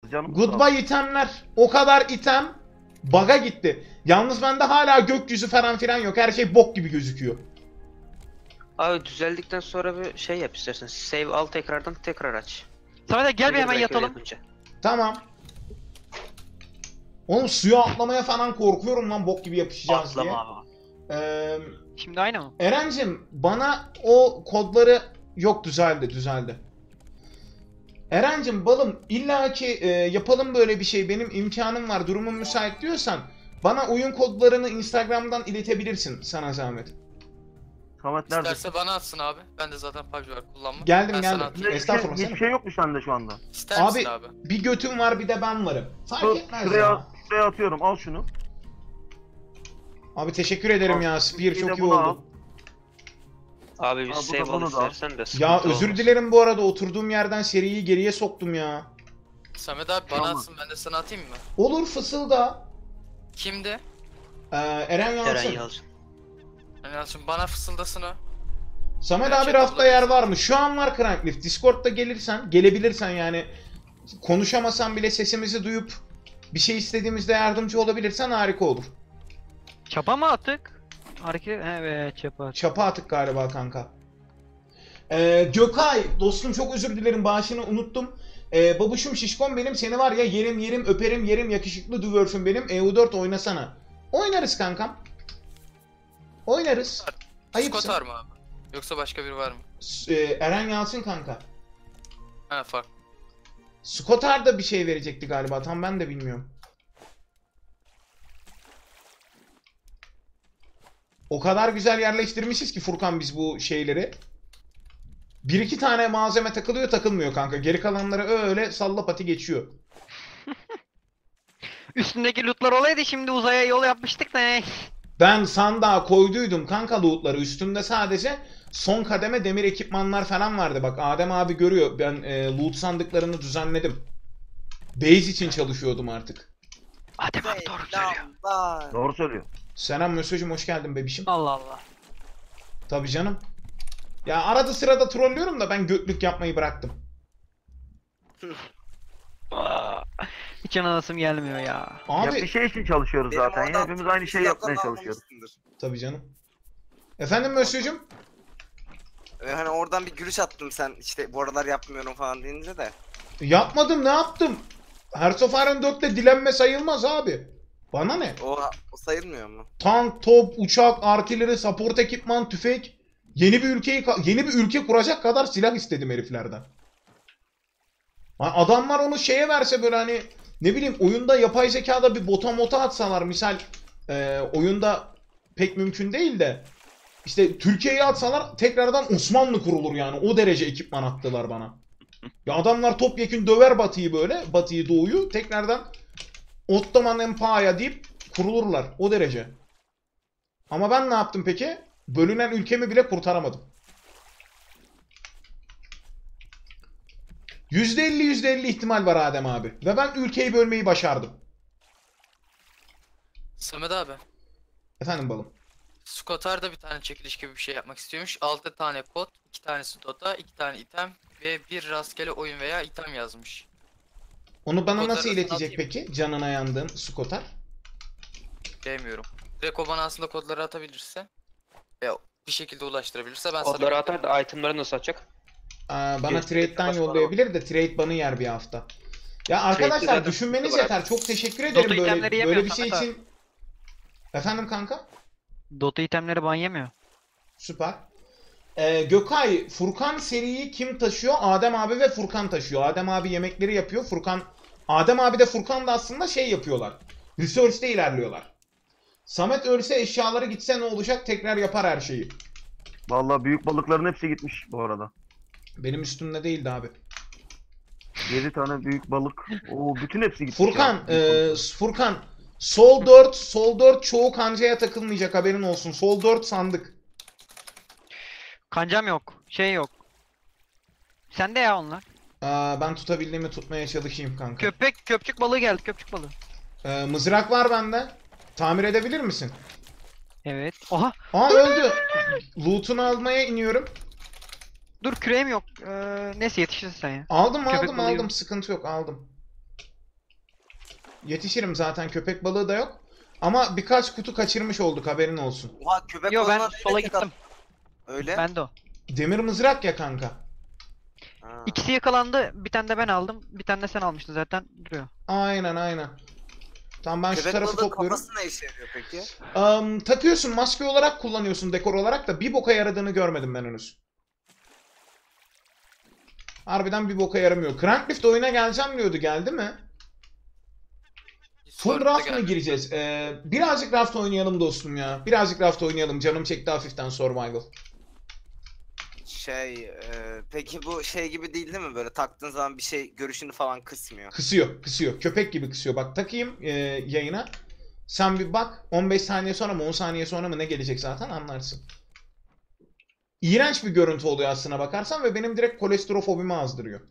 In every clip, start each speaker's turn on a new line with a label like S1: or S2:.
S1: Canım
S2: Goodbye itemler. O kadar item bug'a gitti. Yalnız bende hala gökyüzü falan filan yok. Her şey bok gibi gözüküyor.
S3: Abi düzeldikten sonra bir şey yap istersen. Save al tekrardan tekrar aç.
S4: Samet abi gel bir
S3: Belki
S4: hemen
S3: öyle
S4: yatalım.
S3: yapınca.
S2: Tamam. Oğlum suya atlamaya falan korkuyorum lan, bok gibi yapışacağız diye.
S4: Atlama abi.
S2: Ee,
S4: Şimdi aynı mı?
S2: Erencim bana o kodları yok, düzeldi. Erencim balım illaki yapalım böyle bir şey, benim imkanım var, durumum müsait diyorsan bana oyun kodlarını Instagram'dan iletebilirsin sana zahmet.
S1: Samet nerede?
S5: İsterse bana atsın abi. Ben de zaten PUBG var kullanmam.
S2: Geldim
S5: Ben sana atayım.
S2: Estağfurullah.
S1: Hiçbir şey yok mu sende şu anda?
S5: İster misin abi?
S2: Bir götüm var bir de ben varım. Fark etmez ya.
S1: Şuraya atıyorum, al şunu.
S2: Abi teşekkür ederim
S1: Al,
S2: ya, Spear
S1: bir de
S2: çok iyi
S1: bunu al.
S2: oldu.
S3: Abi bir
S1: Al, bu da
S3: save al
S1: bunu da al.
S3: istersen de
S2: Ya
S3: sıkıntı
S2: özür
S3: olmaz.
S2: dilerim bu arada, oturduğum yerden seriyi geriye soktum ya.
S5: Samet abi bana
S1: Tamam.
S5: atsın, ben de sana atayım mı?
S2: Olur, fısılda.
S5: Kimdi?
S2: Eren Yalçın.
S3: Eren Yalçın.
S5: Yani Yalçın bana fısıldasın o.
S2: Samet
S5: Ben
S2: abi
S5: chat'te
S2: rafta yer
S5: bulabilirsin.
S2: var mı? Şu an var Cranklift. Discord'da gelebilirsen yani konuşamasan bile sesimizi duyup bir şey istediğimizde yardımcı olabilirsen harika olur.
S4: Çapa mı attık? Hareket evet çapa.
S2: Çapa atık galiba kanka. Gökay dostum çok özür dilerim, bağışını unuttum. Babuşum şişkon benim, seni var ya yerim öperim yerim, yakışıklı düvörsün benim. EU4 oynasana. Oynarız kankam. Oynarız. Ayıpsın.
S5: Scott var mı abi? Yoksa başka biri var mı?
S2: Eren Yalçın kanka.
S5: Ha fark.
S2: Skotar da bir şey verecekti galiba, tam ben de bilmiyorum. O kadar güzel yerleştirmişiz ki Furkan biz bu şeyleri. Bir iki tane malzeme takılıyor takılmıyor kanka. Geri kalanları öyle salla pati geçiyor.
S4: Üstündeki lootlar olaydı şimdi uzaya yol yapmıştık da ne?
S2: Ben sandığa koyduydum kanka lootları. Üstümde sadece son kademe demir ekipmanlar falan vardı. Bak Adem abi görüyor. Ben loot sandıklarını düzenledim. Base için çalışıyordum artık.
S4: Adem abi doğru söylüyor.
S1: Doğru söylüyor.
S2: Selam mesajım, hoş geldin bebişim.
S4: Allah Allah.
S2: Tabii canım. Ya arada sırada trollüyorum da ben götlük yapmayı bıraktım.
S4: Aa, hiç anasım gelmiyor ya.
S1: Ya
S2: Abi
S1: bir şey için çalışıyoruz
S6: Benim
S1: zaten.
S6: orada
S1: Ya hepimiz aynı şeyi yapmaya çalışıyoruz.
S2: tabii canım. Efendim Mösyö'cüm?
S6: Hani oradan bir gülüş attım sen işte bu aralar yapmıyorum falan deyince de.
S2: Yapmadım, ne yaptım? Hearts of Iron 4'te dilenme sayılmaz abi. Bana ne?
S6: O sayılmıyor mu?
S2: Tank, top, uçak, artileri, support ekipman, tüfek. Yeni bir ülke kuracak kadar silah istedim heriflerden. Adamlar onu şeye verse böyle hani ne bileyim oyunda yapay zekada bir bota atsalar misal oyunda pek mümkün değil de işte Türkiye'ye atsalar tekrardan Osmanlı kurulur yani, o derece ekipman attılar bana. Ya adamlar topyekün döver Batı'yı Doğu'yu tekrardan Ottoman Empire deyip kurulurlar o derece. Ama ben ne yaptım peki? Bölünen ülkemi bile kurtaramadım. %50 ihtimal var Adem abi. Ve ben ülkeyi bölmeyi başardım.
S5: Samet abi.
S2: Efendim balım.
S5: Scottar da bir tane çekiliş gibi bir şey yapmak istiyormuş. 6 tane kod, 2 tanesi Dota, 2 tane item ve bir rastgele oyun veya item yazmış.
S2: Onu bana
S5: Kodları
S2: nasıl
S5: sana
S2: iletecek
S5: atayım.
S2: peki? Canına yandığın Skotar.
S5: Bilmiyorum. Direkt o bana aslında kodları atabilirse veya bir şekilde ulaştırabilirse ben
S3: Kodları
S5: sana
S3: atar da itemları nasıl atacak?
S2: Bana
S3: Gerisi
S2: trade'den
S3: başka
S2: yollayabilir de trade banı yer bir hafta. Ya arkadaşlar
S3: zaten
S2: düşünmeniz
S3: sıkıntı var
S2: yeter.
S3: abi.
S2: Çok teşekkür ederim
S4: Dota itemleri
S2: böyle
S4: yemiyor
S2: bir şey
S4: Samet
S2: için. Efendim kanka?
S4: Dota itemleri ban yemiyor.
S2: Süper. Gökay, Furkan seriyi kim taşıyor? Adem abi ve Furkan taşıyor. Adem abi yemekleri yapıyor. Adem abi de Furkan da aslında şey yapıyorlar. Research'te ilerliyorlar. Samet ölse eşyaları gitse ne olacak? Tekrar yapar her şeyi.
S1: Vallahi büyük balıkların hepsi gitmiş bu arada.
S2: Benim üstümde değildi abi.
S1: 7 tane büyük balık. Oo bütün hepsi gitmiş.
S2: Furkan,
S1: ya. Büyük balıklar.
S2: Furkan. Sol 4 çoğu kancaya takılmayacak, haberin olsun. Sol 4 sandık.
S4: Kancam yok. Şey yok. Sende ya onlar.
S2: Ben tutabildiğimi tutmaya çalışayım kanka.
S4: Köpçük balığı geldi köpçük balığı.
S2: Mızrak var bende. Tamir edebilir misin?
S4: Evet. Oha.
S2: Öldü. Loot'unu almaya iniyorum.
S4: Dur küreğim yok. Neyse yetişirsin sen ya.
S2: Aldım
S4: Köpek balığı
S2: aldım.
S4: yok.
S2: Sıkıntı yok, aldım. Yetişirim zaten, köpek balığı da yok. Ama birkaç kutu kaçırmış olduk, haberin olsun.
S6: Oha köpek
S4: Yo ben
S6: balığına
S4: sola
S6: tek at-
S4: gittim.
S6: Öyle.
S4: Ben de o.
S2: Demir mızrak ya kanka.
S6: Ha.
S4: İkisi yakalandı. Bir tane de ben aldım. Bir tane de sen almıştın zaten. Duruyor.
S2: Aynen. Tamam, ben şu
S6: Köpek
S2: tarafı
S6: balığı
S2: topluyorum.
S6: kafası ne işe yarıyor peki?
S2: Takıyorsun, maske olarak kullanıyorsun, dekor olarak da bir boka yaradığını görmedim ben henüz. Harbiden bir boka yaramıyor. Cranklift oyuna geleceğim diyordu, geldi mi? Full
S5: Discord'da
S2: raft mı
S5: geldi.
S2: gireceğiz? Birazcık raft oynayalım dostum ya. Birazcık raft oynayalım. Canım çekti hafiften survival.
S6: Peki bu şey gibi değil mi, böyle taktığın zaman bir şey görüşünü falan kısmıyor.
S2: Kısıyor. Köpek gibi kısıyor. Bak takayım yayına. Sen bir bak. 15 saniye sonra mı 10 saniye sonra mı ne gelecek zaten anlarsın. İğrenç bir görüntü oluyor aslına bakarsan ve benim direkt kolesterofobimi azdırıyor.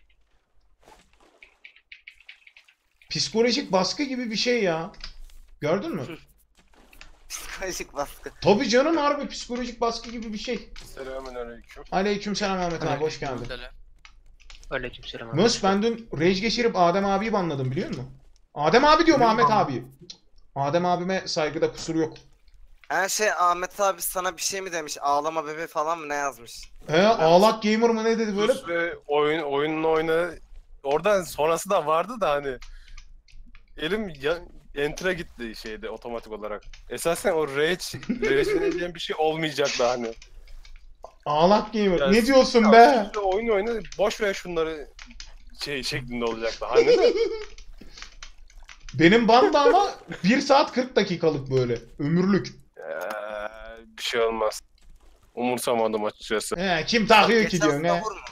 S2: Psikolojik baskı gibi bir şey ya. Gördün mü?
S6: Psikolojik baskı.
S2: Tabii canım, harbi psikolojik baskı gibi bir şey.
S7: Selamünaleyküm.
S2: Aleykümselam Ahmet abi, hoş geldin.
S5: Selam.
S3: Aleykümselam abi.
S2: Mös, ben dün rage geçirip Adem abiyi banladım biliyor musun? Adem abi diyorum, Ahmet abi. Adem abime saygıda kusur yok.
S6: Her şey Ahmet abi sana bir şey mi demiş? Ağlama bebe falan mı ne yazmış?
S2: Ağlak gamer mı ne dedi böyle?
S7: Sus ve oyununu oyna. Oradan sonrası da vardı da hani. Elim enter'a gitti şeyde otomatik olarak. Esasen o rage'leneceğim bir şey olmayacaktı hani.
S2: Ağlak gamer.
S7: Ya
S2: Ne diyorsun
S7: Ya,
S2: be?
S7: işte oyna boş ver şunları şey şeklinde olacaktı hani de.
S2: Benim banda ama 1 saat 40 dakikalık böyle. Ömürlük.
S7: Bir şey olmaz. Umursamadım açıkçası.
S2: Kim takıyor ki
S6: Geçen
S2: diyorsun he?
S6: sahur mu?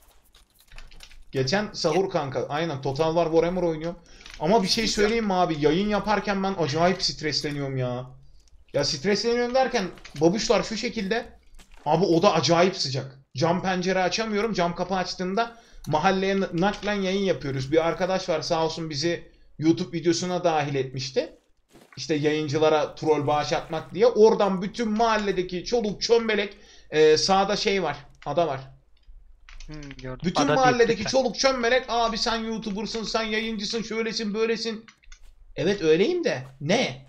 S2: Geçen sahur kanka. Aynen, Total War Warhammer oynuyorum. Ama bir şey söyleyeyim mi abi? Yayın yaparken ben acayip stresleniyorum ya. Ya stresleniyorum derken babuşlar şu şekilde. Abi oda acayip sıcak. Cam pencere açamıyorum. Cam kapı açtığımda mahalleye naklen yayın yapıyoruz. Bir arkadaş var sağ olsun, bizi YouTube videosuna dahil etmişti. İşte yayıncılara troll bağış atmak diye. Oradan bütün mahalledeki çoluk çömbelek, sağda şey var. Ada var.
S4: Gördüm.
S2: Bütün
S4: Ada
S2: mahalledeki
S4: büyüklükte.
S2: çoluk çömmelek, abi sen YouTuber'sın, sen yayıncısın, şöylesin, böylesin. Evet öyleyim de. Ne?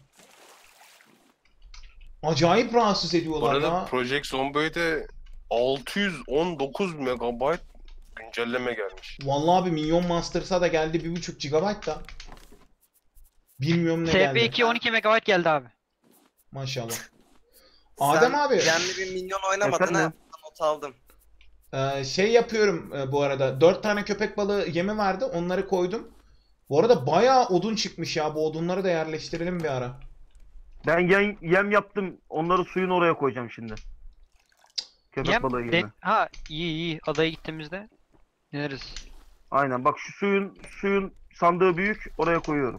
S2: Acayip rahatsız
S7: Bu
S2: ediyorlar
S7: arada
S2: ya.
S7: Project Zomboid'e 619 MB güncelleme gelmiş.
S2: Vallahi abi Minyon Monsters'a da geldi 1.5 GB da. Bilmiyorum ne geldi.
S4: SP2 12 MB geldi abi.
S2: Maşallah. Adem
S6: Sen
S2: abi.
S6: Gemli bir minyon oynamadın ha.
S1: Efendim?
S6: Not aldım.
S2: Şey yapıyorum bu arada. 4 tane köpek balığı yemi vardı. Onları koydum. Bu arada bayağı odun çıkmış ya. Bu odunları da yerleştirelim bir ara.
S1: Ben yem yaptım. Onları suyun oraya koyacağım şimdi. Köpek balığı yemi.
S4: Ha iyi. Adaya gittiğimizde deneriz.
S1: Aynen, bak şu suyun sandığı büyük, oraya koyuyorum.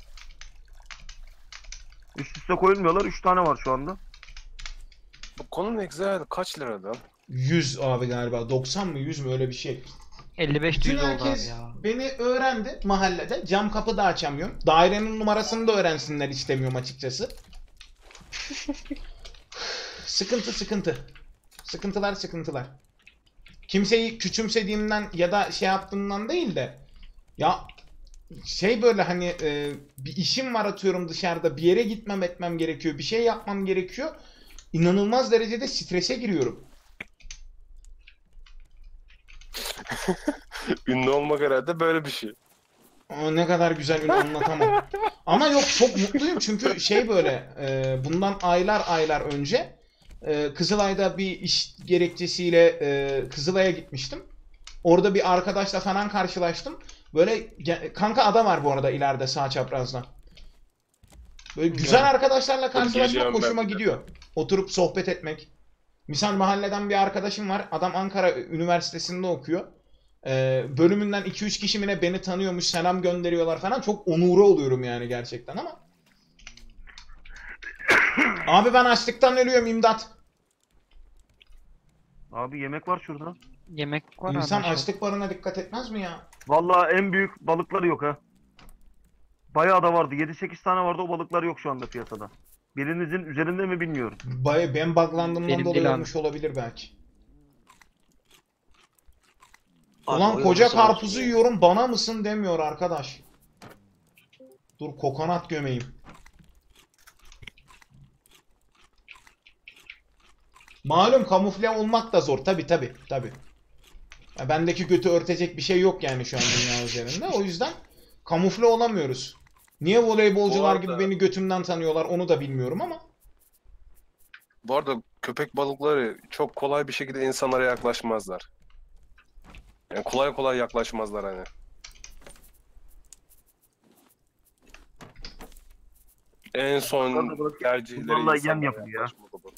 S1: Üst üste koyulmuyorlar. 3 tane var şu anda.
S7: Bu konunun Exile kaç liradan?
S2: 100 abi galiba. 90 mı 100 mü öyle bir şey.
S4: 55
S2: Bütün
S4: düz oldu abi
S2: herkes
S4: ya.
S2: beni öğrendi mahallede. Cam kapı da açamıyorum. Dairenin numarasını da öğrensinler istemiyorum açıkçası. Sıkıntı. Sıkıntılar. Kimseyi küçümsediğimden ya da şey yaptığımdan değil de ya şey böyle hani bir işim var atıyorum dışarıda, bir yere gitmem etmem gerekiyor, bir şey yapmam gerekiyor. İnanılmaz derecede strese giriyorum.
S7: Ünlü olmak herhalde böyle bir şey.
S2: Aa, ne kadar güzel ünlü, anlatamam. Ama yok, çok mutluyum çünkü şey böyle bundan aylar önce Kızılay'da bir iş gerekçesiyle Kızılay'a gitmiştim. Orada bir arkadaşla falan karşılaştım. Böyle kanka ada var bu arada ileride sağ çaprazda. Böyle güzel arkadaşlarla karşılaşmak
S7: Geliyorum ben
S2: hoşuma
S7: de.
S2: gidiyor. Oturup sohbet etmek. Misal mahalleden bir arkadaşım var. Adam Ankara Üniversitesi'nde okuyor. Bölümünden 2-3 kişi mi ne beni tanıyormuş, selam gönderiyorlar falan. Çok onuru oluyorum yani gerçekten ama. Abi ben açlıktan ölüyorum, imdat.
S1: Abi yemek var şurada.
S4: Yemek var abi.
S2: İnsan
S4: aşağıda.
S2: açlık barına dikkat etmez mi ya?
S1: Vallahi en büyük balıkları yok ha. Bayağı da vardı. 7-8 tane vardı, o balıklar yok şu anda piyasada. Birinizin üzerinde mi bilmiyorum.
S2: Ben buglandığımdan
S4: Benim
S2: dolayı
S4: değil abi.
S2: olmuş olabilir belki.
S6: Abi,
S2: Ulan
S6: oyun
S2: koca
S6: başına
S2: karpuzu yiyorum, bana mısın demiyor arkadaş. Dur kokonat gömeyim. Malum kamufle olmak da zor. Tabi. Ya bendeki götü örtecek bir şey yok yani şu an dünya üzerinde. O yüzden kamufle olamıyoruz. Niye voleybolcular
S7: Bu
S2: gibi
S7: arada-
S2: beni götümden tanıyorlar onu da bilmiyorum ama.
S7: Bu arada köpek balıkları çok kolay bir şekilde insanlara yaklaşmazlar. Yani kolay kolay yaklaşmazlar hani. En son tercihleri
S1: Vallahi yem
S7: insanlara
S1: yapıyor ya.
S7: yaklaşmadı bu.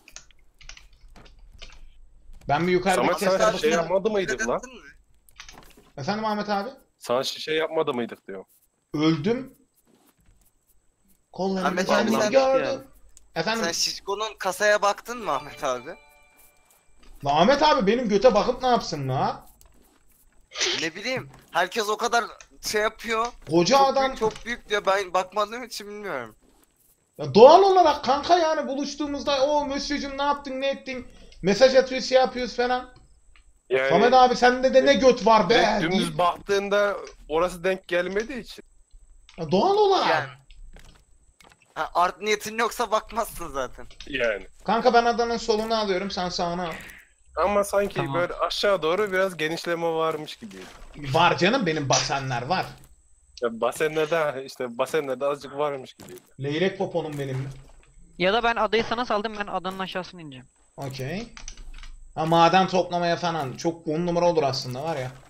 S2: Ben bir yukarıdaki
S7: Samet
S2: chestlere
S7: sen şey
S2: bakıyorum.
S7: yapmadı mıydık lan?
S6: Dedin mi?
S2: Efendim Ahmet abi?
S7: Sana şey yapmadı mıydık diyor.
S2: Öldüm. Kollarımı
S6: Ahmet abi
S2: kendimi
S6: sen-
S2: gördüm. Efendim?
S6: Sen Şişko'nun kasaya baktın mı Ahmet abi?
S2: La Ahmet abi benim göte bakıp ne yapsın la?
S6: Ne bileyim. Herkes o kadar şey yapıyor.
S2: Koca
S6: Çok
S2: adam
S6: büyük, çok büyük diyor. Ben bakmadığım için bilmiyorum.
S2: ya doğal olarak kanka yani buluştuğumuzda o Mösyö'cüm ne yaptın ne ettin mesaj atıyoruz şey yapıyoruz falan.
S7: Yani
S2: Samet abi sende de ne göt var be.
S7: direkt
S2: deyip-
S7: dümdüz baktığında orası denk gelmediği için.
S2: Ya doğal olarak.
S6: Yani. Ha, art niyetin yoksa bakmazsın zaten.
S7: Yani.
S2: Kanka ben adanın solunu alıyorum sen sağını al.
S7: Ama sanki
S4: Tamam.
S7: böyle aşağı doğru biraz genişleme varmış gibi.
S2: Var canım benim basenler var.
S7: Ya basenlerde azıcık varmış gibi.
S2: Leylek poponum benim.
S4: Ya da ben adayı sana saldım, ben adanın aşağısına ineceğim.
S2: Okey. Ha maden toplamaya falan çok 10 numara olur aslında var ya.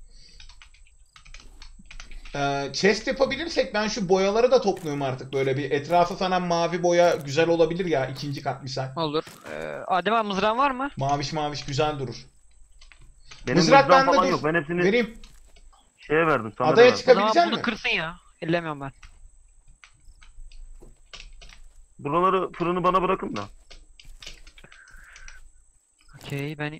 S2: Chest yapabilirsek ben şu boyaları da topluyorum artık böyle bir etrafı falan mavi boya güzel olabilir ya ikinci kat misal.
S4: Olur. Adem abi mızrağın var mı?
S2: Maviş güzel durur.
S1: Benim
S2: Mızrak
S1: mızrağım
S2: bende
S1: falan
S2: dur.
S1: yok. Ben hepsini
S2: Vereyim.
S1: şeye verdim. Samet'e
S2: Adaya
S1: verdim.
S2: çık-
S4: O zaman
S2: Çıkabilecek
S4: bunu
S2: mi?
S4: kırsın ya. Ellemiyorum ben.
S1: Buraları fırını bana bırakın da.
S4: Okey ben...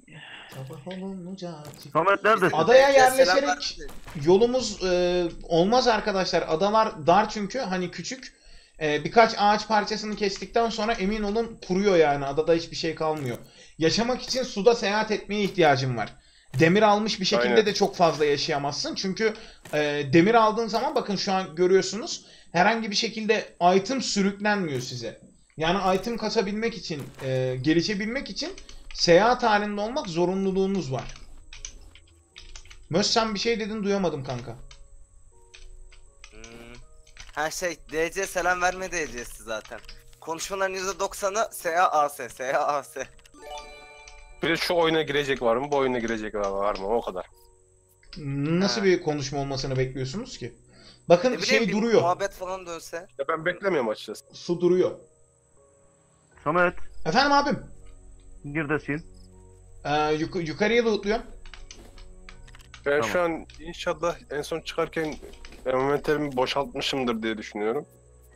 S1: Samet neredesin?
S2: Adaya
S6: Ya, selam
S2: yerleşerek
S6: vermedi.
S2: yolumuz olmaz arkadaşlar. Adalar dar çünkü hani küçük. Birkaç ağaç parçasını kestikten sonra emin olun kuruyor yani. Adada hiçbir şey kalmıyor. Yaşamak için suda seyahat etmeye ihtiyacım var. Demir almış bir şekilde
S7: Aynen.
S2: de çok fazla yaşayamazsın. Çünkü demir aldığın zaman bakın şu an görüyorsunuz. Herhangi bir şekilde item sürüklenmiyor size. Yani item kasabilmek için, gelişebilmek için seyahat halinde olmak zorunluluğunuz var. Möz sen bir şey dedin duyamadım kanka.
S6: Ha şey DC selam verme DC'si zaten. Konuşmaların %90'ı SAAS, SAAS.
S7: Bir de şu oyuna girecek var mı? Bu oyuna girecek var mı? O kadar.
S2: Nasıl
S6: Ha.
S2: bir konuşma olmasını bekliyorsunuz ki? Bakın
S6: Ne bileyim
S2: şey
S6: bir
S2: duruyor.
S6: muhabbet falan dönse.
S7: Ya ben beklemiyorum açıkçası.
S2: Su duruyor.
S1: Samet
S2: Efendim abim.
S1: neredesin?
S2: Yukarıya lootluyorum.
S7: Ben
S1: Tamam.
S7: şu an inşallah en son çıkarken envanterimi boşaltmışımdır diye düşünüyorum.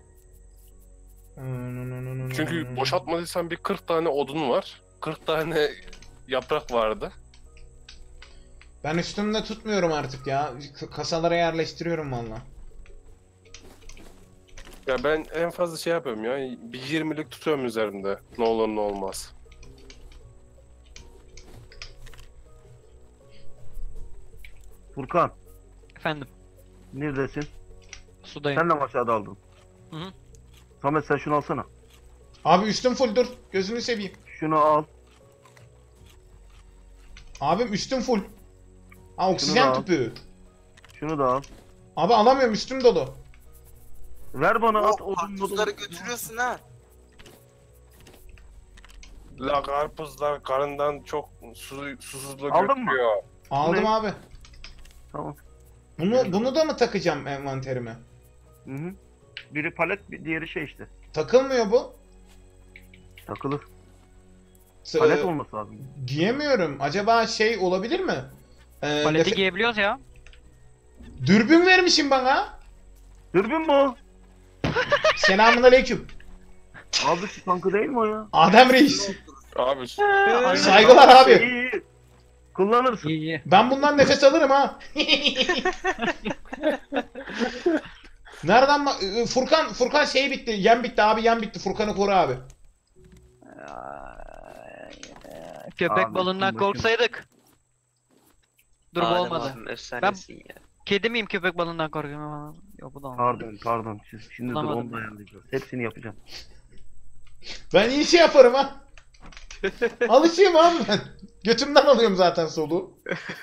S7: Çünkü boşaltmadıysam bir 40 tane odun var. 40 tane yaprak vardı.
S2: Ben üstümde tutmuyorum artık ya. Kasalara yerleştiriyorum valla.
S7: Ya ben en fazla şey yapıyorum ya. Bir 20'lik tutuyorum üzerimde. Ne olur ne olmaz.
S1: Furkan
S4: Efendim.
S1: neredesin?
S4: Sudayım.
S1: Sen de mi aşağıda aldın?
S4: Hı hı.
S1: Samet sen şunu alsana.
S2: Abi üstüm full dur. Gözünü seveyim.
S1: Şunu al.
S2: Abim üstüm full. Ha oksijen
S1: al.
S2: tüpü.
S1: Şunu da al.
S2: Abi alamıyorum üstüm dolu.
S1: Ver bana at
S6: O
S1: odun
S6: karpuzları götürüyorsun ha.
S7: La karpuzlar karından çok susuzluğu
S1: Aldın mı?
S7: götürüyor.
S2: Aldım
S1: Ne?
S2: abi.
S1: Tamam.
S2: Bunu da mı takacağım envanterime?
S1: Hı hı. Biri palet, diğeri şey işte.
S2: Takılmıyor bu.
S1: Takılır.
S2: S-
S1: Palet olması lazım.
S2: Giyemiyorum. Acaba şey olabilir mi?
S4: Paleti giyebiliyoruz ya.
S2: Dürbün vermişim bana.
S1: Dürbün bu.
S2: Selamünaleyküm.
S1: Abi şu tankı değil mi o ya?
S2: Adem Reis.
S7: Abi
S2: Saygılar abi.
S1: İyi iyi. Kullanırsın.
S4: İyi iyi.
S2: Ben bundan nefes alırım ha. Nereden Furkan şey bitti. Yem bitti abi yem bitti. Furkan'ı koru abi.
S4: Köpek
S1: Abi,
S4: balığından
S1: başım.
S4: korksaydık. Durum
S3: Adem
S4: olmadı.
S3: abim efsanesin ya.
S4: Kedi miyim köpek balığından korkuyorum ama. Yok bu da olmaz.
S1: Pardon. Şimdi dur
S4: Bulamadım
S1: onu da
S4: ya.
S1: ayarlayacağız. Hepsini yapacağım.
S2: Ben iyi şey yaparım ha. Alışayım abi ben. Götümden alıyorum zaten soluğu.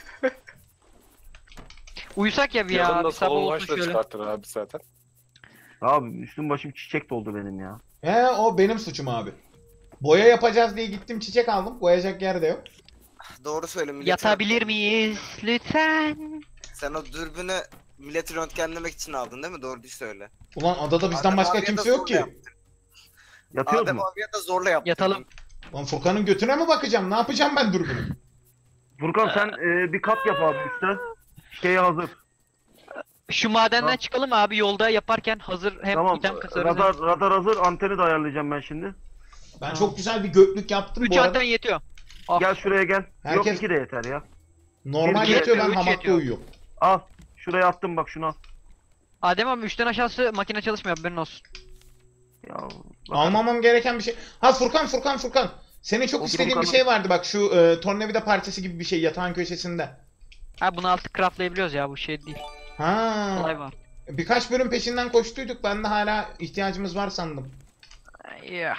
S4: Uyusak ya bir ya.
S7: Yakında
S4: Bir sabah
S7: salon
S4: olsun
S7: başta
S4: şöyle.
S7: çıkartır abi zaten.
S1: Abi üstüm başım çiçek doldu benim ya.
S2: He o benim suçum abi. Boya yapacağız diye gittim çiçek aldım. Boyayacak yer de yok.
S6: Doğru söyle millet.
S4: Yatabilir miyiz lütfen?
S6: Sen o dürbünü milleti röntgenlemek için aldın değil mi? Doğru söyle.
S2: Ulan adada bizden
S6: Adem
S2: başka
S6: abiye de
S2: kimse yok
S6: zorla
S2: ki.
S6: yaptın.
S1: Yatıyoruz
S6: Adem
S1: mu?
S6: abiye de zorla yaptın.
S4: Yatalım.
S2: Lan Furkan'ın götüne mi bakacağım? Ne yapacağım ben dürbünü?
S1: Furkan sen bir kat yap abi üstte. Şeye hazır.
S4: Şu madenden
S1: Tamam.
S4: çıkalım abi yolda yaparken hazır hem
S1: Tamam.
S4: item kasarız.
S1: Radar hazır. Anteni de ayarlayacağım ben şimdi.
S2: Ben
S4: Tamam.
S2: çok güzel bir göklük yaptım
S4: 3
S2: bu arada.
S4: anten yetiyor. Ah.
S1: Gel şuraya gel. Yok
S2: Herkes-
S1: 2 de yeter ya.
S2: Normal
S1: Bir-
S2: yatıyor ben
S4: üç
S2: hamakta
S4: yetiyor.
S2: uyuyorum.
S1: Al. Şuraya attım bak şunu al.
S4: Adem abi 3'ten aşağısı makine çalışmıyor haberin olsun.
S1: Ya, bak.
S2: Almamam gereken bir şey. Ha Furkan. Senin çok
S1: O
S2: istediğin bir
S1: Furkan'ın-
S2: şey vardı bak şu tornavida parçası gibi bir şey yatağın köşesinde.
S4: Ha bunu artık craftlayabiliyoruz ya bu şey değil.
S2: Ha.
S4: Olay var.
S2: Birkaç bölüm peşinden koştuyduk. Ben de hala ihtiyacımız var sandım.
S4: Ya.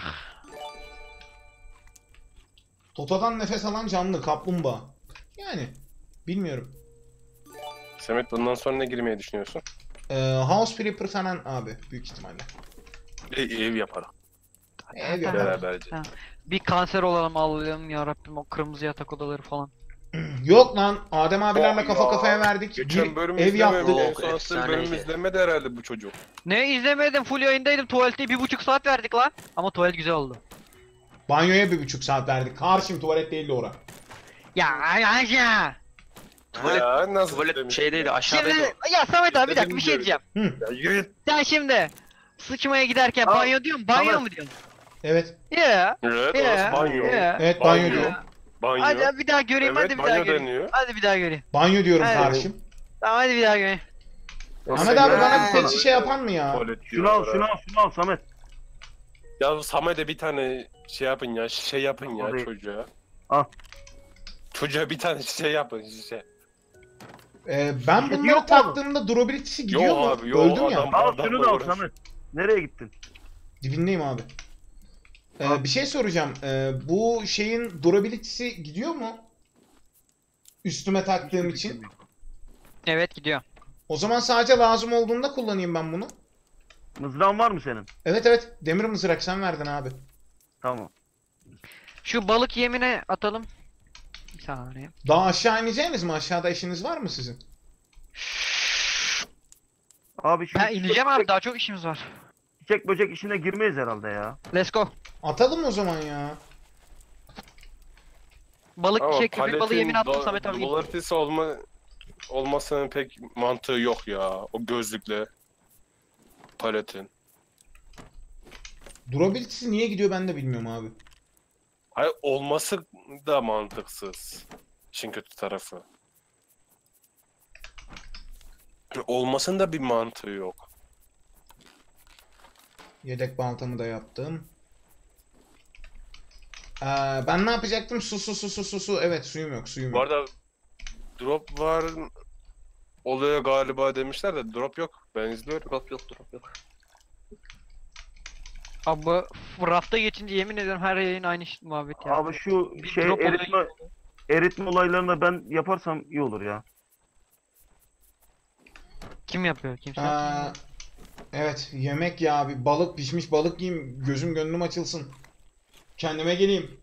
S2: Toto'dan nefes alan canlı kaplumbağa. Yani bilmiyorum.
S7: Samet bundan sonra ne girmeyi düşünüyorsun?
S2: House Flipper falan abi büyük ihtimalle.
S7: Ev yaparım.
S2: Ev yapar.
S7: Beraberce.
S4: Bir kanser olalım Allah'ım ya Rabbim o kırmızı yatak odaları falan.
S2: Yok lan Adem abilerle
S7: Yok
S2: kafa
S7: ya.
S2: kafaya verdik.
S7: Geçen
S2: Bir
S7: bölüm
S2: ev yaptık.
S7: izlemedim. En
S3: Yok,
S7: son attığı
S3: efsaneydi.
S7: bölüm izlemedi herhalde bu çocuk.
S4: Ne izlemedim full yayındaydım tuvalete 1,5 saat verdik lan. Ama tuvalet güzel oldu.
S2: Banyoya 1,5 saat verdik. Karşım tuvalet değildi ora.
S4: Ya.
S3: Tuvalet,
S7: Ya nasıl
S3: tuvalet
S7: demiş?
S3: şeydeydi aşağıdaydı.
S4: Şimdi ya Samet abi bir dakika bir şey diyeceğim.
S7: Ya yürü git.
S4: Sen şimdi sıçmaya giderken
S1: Al.
S4: banyo diyorsun banyo
S1: Tamam.
S4: mu diyorsun?
S2: Evet.
S4: Ya.
S7: Evet
S4: Ya.
S7: orası banyo.
S4: Ya.
S2: Evet banyo
S7: Banyo.
S2: diyorum.
S7: Banyo.
S4: Hadi bir daha göreyim
S7: Evet
S4: hadi bir daha
S7: banyo
S4: göreyim.
S7: deniyor.
S4: Hadi bir daha göreyim.
S2: Banyo diyorum
S4: Evet.
S2: karşım.
S4: Tamam hadi bir daha göreyim.
S2: Ahmet abi bana bir
S6: Ha.
S2: pet şişe yapan mı ya?
S7: Tuvalet
S1: Şunu al
S7: diyorlar.
S1: şunu al Samet.
S7: Ya Samet'e bir tane şey yapın ya, şişe yapın ya
S1: Abi.
S7: çocuğa.
S1: Al.
S7: Çocuğa bir tane şişe yapın şişe.
S2: Ben
S1: Şişesi
S2: bunları
S1: yok mu
S2: taktığımda durability'si gidiyor
S7: Yok
S2: mu?
S7: abi, yok,
S2: Öldüm ya.
S7: adam-
S1: Al
S7: Adamla
S1: şunu da al
S7: uğraş.
S1: Samet. Nereye gittin?
S2: Dibindeyim abi. Bir şey soracağım. Bu şeyin durability'si gidiyor mu? Üstüme taktığım için.
S4: Evet gidiyor.
S2: O zaman sadece lazım olduğunda kullanayım ben bunu.
S1: Mızrağın var mı senin?
S2: Evet. Demir mızrak sen verdin abi.
S1: Tamam.
S4: Şu balık yemine atalım. Bir saniye.
S2: Daha aşağı ineceğiniz mi? Aşağıda işiniz var mı sizin?
S1: Abi şu
S4: Ben ineceğim abi daha çok işimiz var.
S1: çiçek böcek işine girmeyiz herhalde ya.
S4: Let's go.
S2: Atalım o zaman ya.
S4: Balık
S7: Ama
S4: şey köpek balığı
S7: paletin
S4: yemini attım Samet abi.
S7: Dolartisi olmasının pek mantığı yok ya. O gözlükle paletin.
S2: Durability'si niye gidiyor ben de bilmiyorum abi.
S7: Hayır olması da mantıksız. İşin kötü tarafı. Olmasının da bir mantığı yok.
S2: Yedek baltamı da yaptım. Ben ne yapacaktım? Su. Evet suyum yok.
S7: Bu arada drop var oluyor galiba demişler de drop yok. Ben izliyorum.
S3: Drop yok.
S4: Abi bu rafta geçince yemin ediyorum her yayın aynı muhabbet ya.
S1: Abi şu
S4: Bir
S1: şey
S4: drop olayı-
S1: eritme olaylarını ben yaparsam iyi olur ya.
S4: Kim yapıyor? Kimse.
S2: Evet yemek ya abi. Balık pişmiş balık yiyeyim. Gözüm gönlüm açılsın. Kendime geleyim.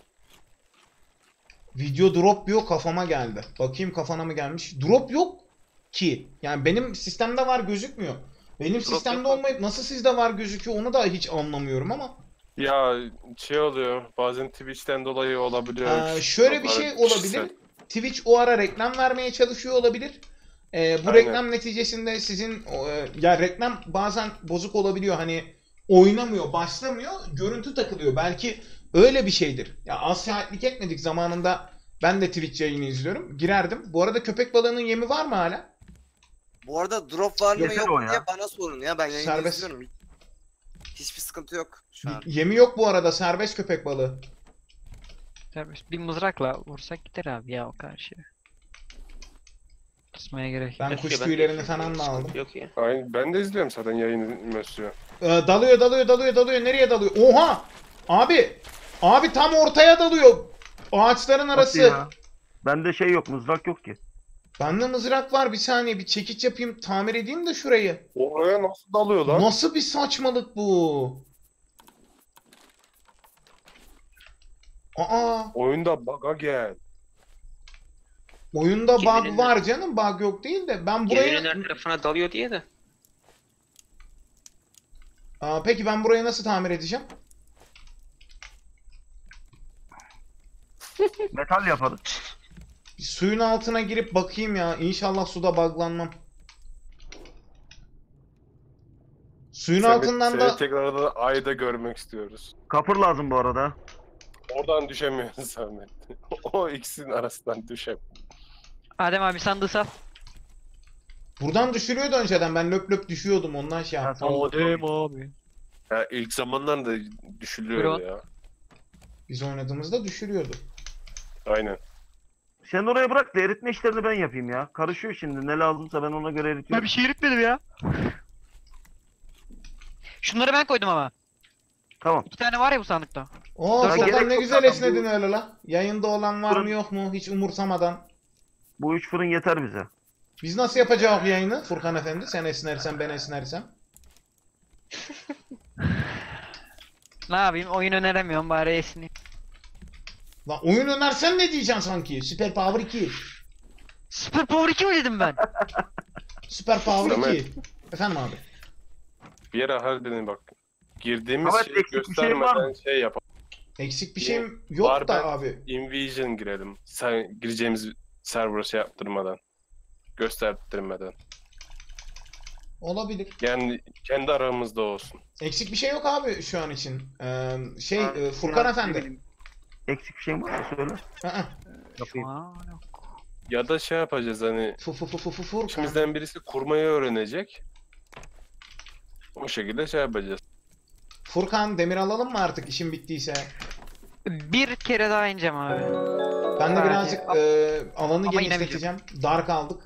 S2: Video drop yok kafama geldi. Bakayım kafana mı gelmiş. Drop yok ki. Yani benim sistemde var gözükmüyor. Benim sistemde
S3: yok.
S2: olmayıp nasıl sizde var gözüküyor onu da hiç anlamıyorum ama.
S7: Ya şey oluyor bazen Twitch'ten dolayı olabiliyor.
S2: Şöyle bir şey olabilir.
S7: Kişisel.
S2: Twitch o ara reklam vermeye çalışıyor olabilir. Bu
S7: Aynen.
S2: reklam neticesinde sizin ya reklam bazen bozuk olabiliyor. Hani oynamıyor, başlamıyor, görüntü takılıyor. Belki öyle bir şeydir. Ya az şahitlik etmedik zamanında. Ben de Twitch yayını izliyorum. Girerdim. Bu arada köpek balığının yemi var mı hala?
S6: Bu arada drop var mı
S1: Yeter
S6: yok
S1: o
S6: mu
S1: ya.
S6: diye bana sorun ya. Ben yayını
S2: Serbest.
S6: izliyorum. Hiçbir sıkıntı yok şu an.
S2: Yemi yok bu arada. Serbest köpek balığı.
S4: Tabii, bir mızrakla vursak gider abi ya o karşı. Kısmaya gerek.
S2: Ben
S3: Yok
S2: kuş
S3: ya, ben
S2: tüylerini
S3: de-
S2: falan da aldım.
S3: Yok ya.
S7: Aynen, ben de izliyorum zaten yayını Mösyö.
S2: Dalıyor. Nereye dalıyor? Oha! Abi tam ortaya dalıyor. Ağaçların
S1: Nasıl
S2: arası.
S1: ya? Bende şey yok, mızrak yok ki.
S2: Bende mızrak var. Bir saniye bir çekiç yapayım. Tamir edeyim de şurayı.
S7: Oraya nasıl dalıyor lan?
S2: Nasıl bir saçmalık bu? Aa,
S7: Oyunda bug'a gel.
S2: oyunda
S3: Geminin-
S2: bug var canım. Bug yok değil de. Ben
S3: Geminin
S2: burayı...
S3: her tarafına dalıyor diye de.
S2: Peki ben burayı nasıl tamir edeceğim?
S1: Metal yaparız.
S2: Bir suyun altına girip bakayım ya. İnşallah suda buglanmam. Suyun altından
S7: Seni
S2: da...
S7: tekrardan ayda görmek istiyoruz.
S1: Kapır lazım bu arada.
S7: Oradan düşemiyorsun Samet. O ikisinin arasından düşem.
S4: Adem abi sandığı sal.
S2: Buradan düşürüyordu önceden. Ben löp löp düşüyordum. Ondan şey
S1: Ha,
S2: yaptım.
S1: sandık yok.
S4: abi.
S7: Ya ilk zamanlarda düşülüyordu
S4: Buyurun.
S7: ya.
S2: Biz oynadığımızda düşürüyordu.
S7: Aynen.
S1: Sen oraya bırak da eritme işlerini ben yapayım ya. Karışıyor şimdi. Ne lazımsa ben ona göre
S4: Ben
S1: eritiyorum.
S4: bir şey eritmedim ya. Şunları ben koydum ama.
S1: Tamam.
S4: 2 tane var ya bu sandıkta.
S2: Oo
S1: Ya
S2: Furkan
S1: gerek
S2: ne
S1: yok
S2: güzel
S1: zaten,
S2: esnedin
S1: bu-
S2: öyle la. Yayında olan var mı
S1: Fırın-
S2: yok mu hiç umursamadan.
S1: Bu 3 fırın yeter bize.
S2: Biz nasıl yapacağız yayını Furkan Efendi? Sen esnersen ben esnersem.
S4: Ne yapayım? Oyun öneremiyorum bari esni.
S2: Lan oyun önersen ne diyeceksin sanki? Super Power 2.
S4: Super Power 2 mi dedim ben?
S2: Super Power
S7: Samet.
S2: 2. Efendim abi.
S7: Bir yere harbiden bak. Girdiğimiz
S1: Samet,
S7: şeyi
S1: eksik bir şey var
S7: göstermeden
S1: mı?
S7: şey yapalım.
S2: Eksik bir şeyim yok
S7: Var
S2: da
S7: ben-
S2: abi.
S7: Invasion girelim. Sen gireceğimiz server'a şey yaptırmadan. Gösterdirmeden.
S2: Olabilir.
S7: Yani kendi aramızda olsun.
S2: Eksik bir şey yok abi şu an için. Furkan
S1: Ya,
S2: Efendi.
S1: ne bileyim, eksik bir şeyim varsa söyle.
S2: Aa,
S1: Yapayım.
S4: Aa, yok.
S7: Ya da şey yapacağız hani
S2: Furkan.
S7: içimizden birisi kurmayı öğrenecek. O şekilde şey yapacağız.
S2: Furkan demir alalım mı artık işin bittiyse?
S4: Bir kere daha ineceğim abi.
S2: Ben de
S4: Sadece-
S2: birazcık alanı
S4: Ama
S2: genişleteceğim. Dark aldık.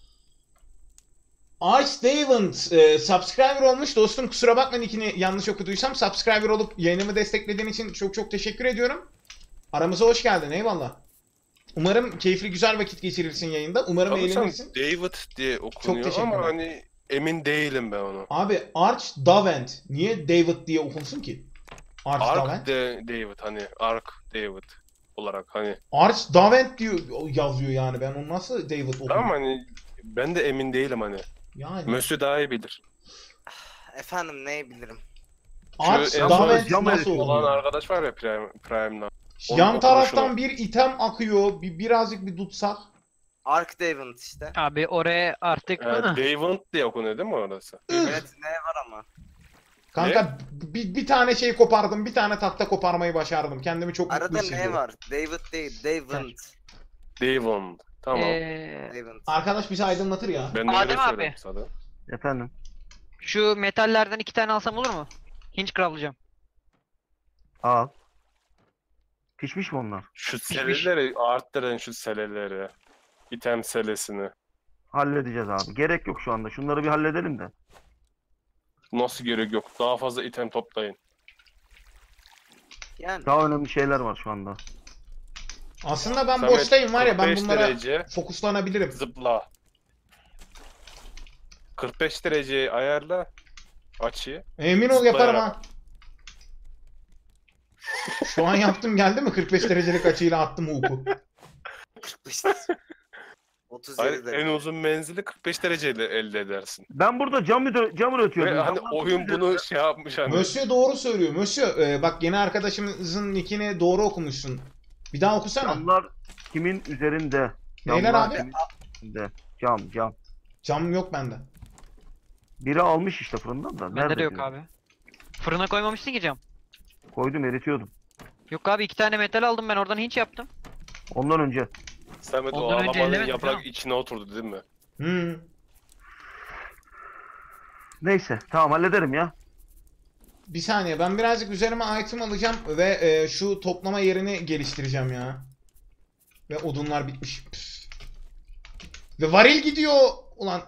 S2: Ice David subscriber olmuş dostum. Kusura bakma nickini yanlış okuduysam. Subscriber olup yayınımı desteklediğin için çok çok teşekkür ediyorum. Aramıza hoş geldin. Eyvallah. Umarım keyifli güzel vakit geçirirsin yayında. Umarım
S7: Sanırsam
S2: eğlenirsin.
S7: David diye okunuyor
S2: teşekkürler.
S7: ama hani emin değilim ben onu.
S2: Abi Arch Davent. Niye David diye okunsun ki? Arch Davent.
S7: Ark David hani Ark David olarak hani.
S2: Arch Davent diyor yazıyor yani. Ben onu nasıl David okudum?
S7: Tamam hani ben de emin değilim hani.
S2: Yani.
S7: Mösyö daha iyi bilir.
S6: Efendim neyi bilirim?
S2: Arch
S7: Şu en son
S2: Davent
S1: cam
S2: nasıl
S1: herif
S7: Olan
S2: oluyor?
S7: arkadaş var ya Prime'dan.
S2: Yan
S7: Onun
S2: taraftan
S7: okunuşu.
S2: bir item akıyor. Birazcık bir tutsak.
S6: Ark David işte.
S4: Abi oraya artık
S7: David diye okunuyor değil mi orası?
S6: Evet ne var ama.
S2: Kanka bir tane şey kopardım. Bir tane tahta koparmayı başardım. Kendimi çok mutlu
S6: Arada ne
S2: hissediyorum.
S6: var? David değil, David.
S7: David. Tamam.
S6: David.
S2: Arkadaş bizi aydınlatır ya.
S7: Ben de
S4: Adem
S7: öyle
S4: abi.
S7: söyledim sana.
S1: Efendim.
S4: şu metallerden 2 tane alsam olur mu? Hinge craftlayacağım.
S1: Al. Pişmiş mi onlar?
S7: Şu
S4: Pişmiş.
S7: seleleri arttırın şu seleleri. İtem selesini.
S1: Halledeceğiz abi. Gerek yok şu anda. Şunları bir halledelim de.
S7: Nasıl gerek yok. Daha fazla item toplayın.
S6: Yani
S1: Daha önemli şeyler var şu anda.
S2: Aslında ben
S7: Samet,
S2: boştayım var ya ben
S7: 45
S2: bunlara
S7: derece
S2: fokuslanabilirim.
S7: zıpla. 45 dereceyi ayarla açıyı.
S2: Emin ol yaparım
S7: Zıplayarak.
S2: ha. Şu an yaptım geldi mi? 45 derecelik açıyla attım huku.
S6: 45. 37
S7: Hayır, en
S6: derece.
S7: uzun menzili 45 dereceyle elde edersin.
S1: Ben burada cam üretiyordum.
S7: Ve hani
S1: Camlar
S7: oyun
S1: çok
S7: bunu şey yapmış hani.
S2: Mösyö doğru söylüyor. Mösyö bak yeni arkadaşımızın nickini doğru okumuşsun. Bir daha okusana.
S1: Camlar kimin üzerinde?
S2: Neyler
S1: Camlar
S2: abi?
S1: kimin üzerinde? Cam.
S2: Cam yok bende.
S1: Biri almış işte fırından da.
S4: Bende
S1: Nerede
S4: de yok
S1: diyor?
S4: abi. Fırına koymamışsın ki cam.
S1: Koydum eritiyordum.
S4: Yok abi 2 tane metal aldım ben oradan hinç yaptım.
S1: Ondan önce.
S7: Samet o
S4: Ondan önce
S7: ağlamanın
S4: ellemedim,
S7: yaprak
S4: tamam.
S7: içine oturdu değil mi?
S1: Neyse tamam hallederim ya.
S2: Bir saniye ben birazcık üzerime item alacağım ve şu toplama yerini geliştireceğim ya. Ve odunlar bitmiş. Püf. Ve varil gidiyor. Ulan.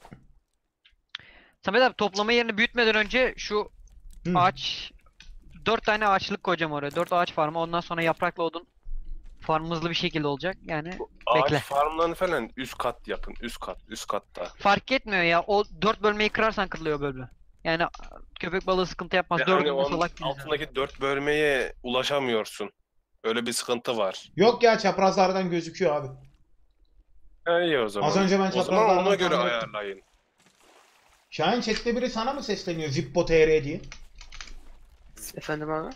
S4: Samet abi toplama yerini büyütmeden önce şu
S2: Hı.
S4: ağaç 4 tane ağaçlık koyacağım oraya. 4 ağaç farmı. Ondan sonra yapraklı odun farm hızlı bir şekilde olacak. Yani bekle.
S7: Ağaç farmlarını falan üst kat yapın. Üst katta.
S4: Fark etmiyor ya. O 4 bölmeyi kırarsan kırılıyor bölme. Yani köpek balığı sıkıntı yapmaz.
S7: Ve
S4: 4
S7: hani onun
S4: salak değiliz.
S7: altındaki 4 bölmeye ulaşamıyorsun. Öyle bir sıkıntı var.
S2: Yok ya, çaprazlardan gözüküyor abi.
S7: Ha, iyi o zaman.
S2: Az önce ben
S7: O zaman
S2: çaprazlardan
S7: ona göre
S2: tahmin ettim.
S7: ayarlayın.
S2: Şahin chatte biri sana mı sesleniyor? Zippo TR diye.
S3: Efendim abi?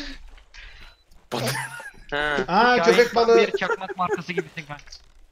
S3: Ha.
S2: Aa,
S4: Şahin
S2: köpek balığı.
S4: Bir çakmak markası gibisin kanka.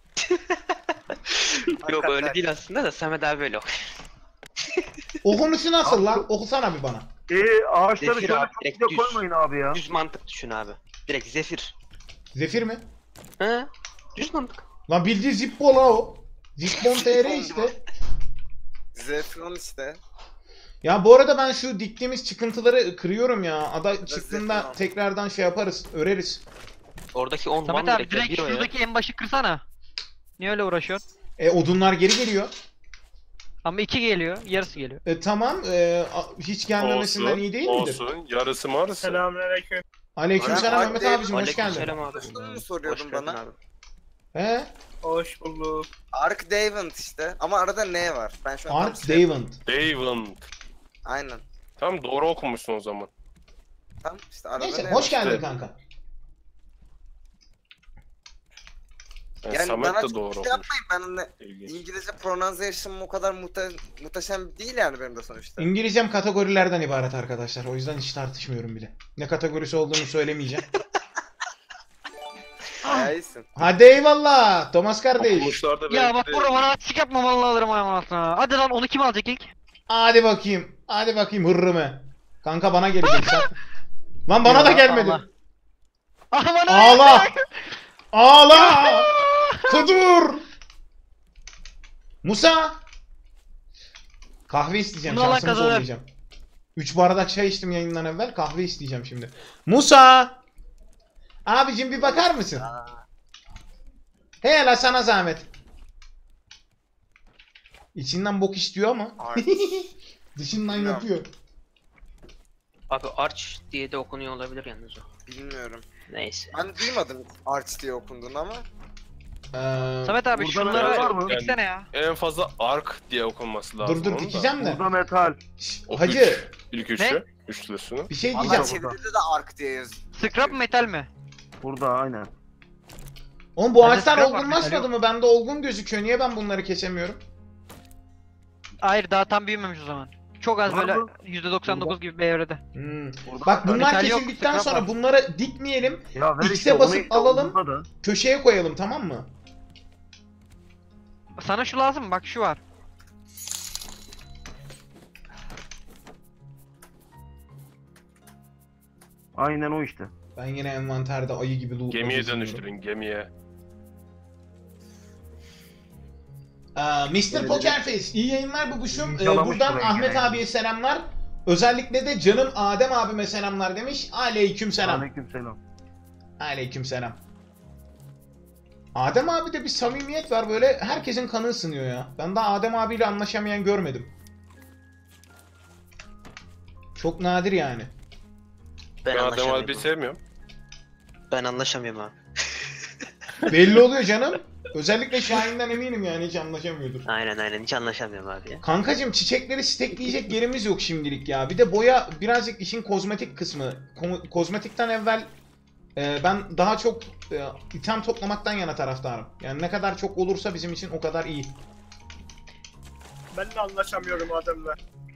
S3: Yok öyle değil aslında da Samet abi öyle okuyor.
S2: Okunuşu nasıl lan? Okusana bir bana.
S1: Ağaçları
S3: Zefir
S1: şöyle
S3: abi,
S1: çok
S3: direkt
S1: güzel
S3: düz.
S1: koymayın abi ya.
S3: Düz mantık düşün abi. Direkt zefir.
S2: Zefir mi?
S3: Ha? Düz mantık.
S2: Lan bildiğin Zippo la o. Zippon TR işte.
S6: Zefron işte.
S2: Ya bu arada ben şu diktiğimiz çıkıntıları kırıyorum ya. Ada çıktığında
S6: Zefron.
S2: tekrardan şey yaparız, öreriz.
S3: Oradaki 10
S4: Samet
S3: man
S4: abi direkt
S3: bir o ya.
S4: şuradaki en başı kırsana. Niye öyle uğraşıyorsun?
S2: Odunlar geri geliyor.
S4: Ama 2 geliyor. Yarısı geliyor.
S2: Tamam. Hiç gelmemesinden iyi değil midir?
S7: Olsun. Yarısı marısı.
S8: Selamünaleyküm.
S2: Aleykümselam
S6: Abi,
S2: Mehmet abicim, hoş geldin.
S3: Aleykümselam abi.
S6: Şunu mu
S3: Hoş
S6: soruyordun
S3: geldin
S6: bana?
S3: abi.
S2: He?
S8: Hoş bulduk.
S6: Ark Davant işte. Ama arada ne var? Ben şu an tam
S2: Art Davant.
S7: Davant.
S6: Aynen.
S7: Tam doğru okumuşsun o zaman.
S6: Tam işte arada
S2: Neyse,
S6: ne
S2: hoş
S6: var?
S2: geldin
S7: İşte.
S2: kanka.
S6: Yani
S7: Samet
S6: bana
S7: de
S6: çok
S7: doğru
S6: şey
S7: okumuş.
S6: yapmayın, ben hani
S7: İlginç.
S6: İngilizce pronunciation'ım o kadar muhteşem değil yani benim de sonuçta.
S2: İngilizcem kategorilerden ibaret arkadaşlar. O yüzden hiç tartışmıyorum bile. Ne kategorisi olduğunu söylemeyeceğim.
S6: Bayağı iyisin.
S2: Hadi eyvallah Thomas kardeş.
S7: Okumuşlarda
S4: Ya
S7: belki
S4: bak
S7: de-
S4: burada bana açık yapma vallahi alırım ayağımın altına. Hadi lan onu kim alacak ilk?
S2: Hadi bakayım. Hadi bakayım hırrımı. Kanka bana gelecek sen. Lan bana da gelmedi.
S4: Allah. Aman
S2: Ağla. Ağla. Kudur. Musa. Kahve isteyeceğim.
S4: Bunu alan
S2: Şansımı
S4: kazanır.
S2: zorlayacağım. 3 bardak çay içtim yayından evvel. Kahve isteyeceğim şimdi. Musa. Abicim bir bakar mısın? He la sana zahmet. İçinden bok istiyor ama.
S6: Arch.
S2: Dışından
S6: Bilmiyorum.
S2: yapıyor.
S3: Abi Arch diye de okunuyor olabilir yalnız o.
S6: Bilmiyorum.
S3: Neyse.
S6: Ben duymadım Arch diye okunduğunu ama.
S4: Samet abi
S1: Burada
S4: şunları
S1: neler var mı?
S4: diksene ya.
S7: En fazla ark diye okunması lazım.
S2: dur
S7: onun da.
S2: dikeceğim de.
S1: Burada metal.
S2: Şş,
S7: O
S2: hacı
S7: İlk üçlü. Üçlüsünü.
S2: bir şey
S6: Allah
S2: diyeceğim.
S6: çeviride de Ark diye yazıyor.
S4: Scrap metal mi?
S1: Burada aynen.
S2: Oğlum bu
S4: Hadi
S2: ağaçlar
S4: scrap var,
S2: olgunlaşmadı mı? Bende olgun gözüküyor. Niye ben bunları kesemiyorum?
S4: Hayır daha tam büyümemiş o zaman. Çok az
S1: Var
S4: böyle
S1: mı?
S4: %99 gibi bir evrede.
S2: Bak
S1: Burada metal.
S2: bunlar
S4: Metal yok,
S2: kesildikten
S4: scrap
S2: sonra
S4: var.
S2: bunları dikmeyelim.
S1: Ya ver
S2: X'e
S1: işte,
S2: basıp
S1: onu işte
S2: alalım.
S1: onda da.
S2: Köşeye koyalım, tamam mı?
S4: Sana şu lazım mı? Bak şu var.
S1: Aynen o işte.
S2: Ben yine envanterde ayı gibi lootla
S7: Gemiye
S2: geziniyorum.
S7: dönüştürün gemiye.
S2: Mr. Pokerface iyi yayınlar babuşum.
S1: Yalamış
S2: Buradan
S1: burayı
S2: Ahmet
S1: gene.
S2: abiye selamlar. Özellikle de canım Adem abime selamlar demiş. Aleyküm selam.
S1: Aleykümselam.
S2: Aleyküm selam. Adem abi de bir samimiyet var, böyle herkesin kanı ısınıyor ya. Ben daha Adem abiyle anlaşamayan görmedim. Çok nadir yani.
S3: Ben
S7: Ben Adem
S3: anlaşamıyorum.
S7: abi sevmiyorum.
S3: Ben anlaşamıyorum abi.
S2: Belli oluyor canım. Özellikle Şahin'den eminim yani, hiç anlaşamıyordur.
S3: Aynen hiç anlaşamıyorum abi ya.
S2: Kankacım çiçekleri stekleyecek yerimiz yok şimdilik ya. Bir de boya birazcık işin kozmetik kısmı. Kozmetikten evvel ben daha çok item toplamaktan yana taraftarım. Yani ne kadar çok olursa bizim için o kadar iyi.
S8: Ben de anlaşamıyorum adamla.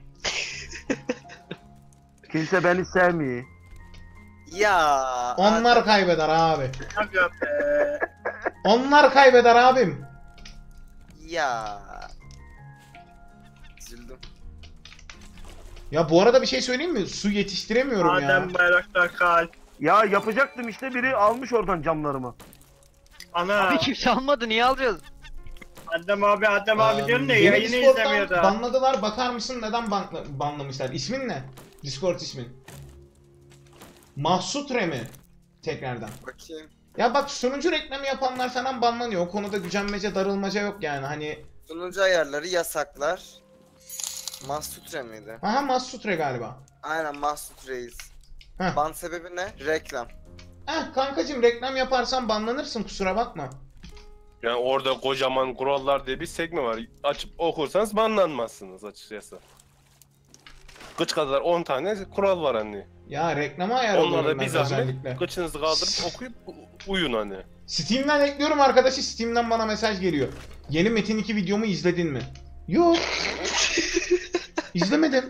S1: Kimse beni sevmiyor.
S6: Ya.
S2: Onlar kaybeder abi.
S8: Aga be.
S2: Onlar kaybeder abim.
S6: Ya. Üzüldüm.
S2: Ya bu arada bir şey söyleyeyim mi? Su yetiştiremiyorum ya.
S8: Adem Bayraktar Kalp.
S1: Ya yapacaktım işte, biri almış oradan camlarımı.
S8: Ana.
S4: Abi kimse almadı niye alacağız?
S8: Adem abi diyorsun da
S2: Beni
S8: yayını
S2: Discord'dan
S8: izlemiyor da.
S2: banladılar. Bakar mısın neden banlamışlar? İsmin ne? Discord ismin. Mahsutre mi? Tekrardan.
S6: Bakayım.
S2: Ya bak sunucu reklamı yapanlar falan banlanıyor. O konuda gücenmece, darılmaca yok yani. Hani
S6: Sunucu ayarları yasaklar. Mahsutre miydi?
S2: aha Massutre galiba.
S6: Aynen Mahsut Reis.
S2: Heh.
S6: Ban sebebi ne? Reklam.
S2: Kankacım reklam yaparsan banlanırsın kusura bakma.
S7: Yani orada kocaman kurallar diye bir sekme var. Açıp okursanız banlanmazsınız açıkçası. Kıç kadar 10 tane kural var hani.
S2: Ya reklama
S7: Onlarda
S2: ayarlıyorum
S7: bir
S2: ben
S7: zahmet
S2: özellikle.
S7: kıçınızı kaldırıp okuyup uyun hani.
S2: Steam'den ekliyorum arkadaşı. Steam'den bana mesaj geliyor. Yeni Metin 2 videomu izledin mi? Yok. İzlemedim.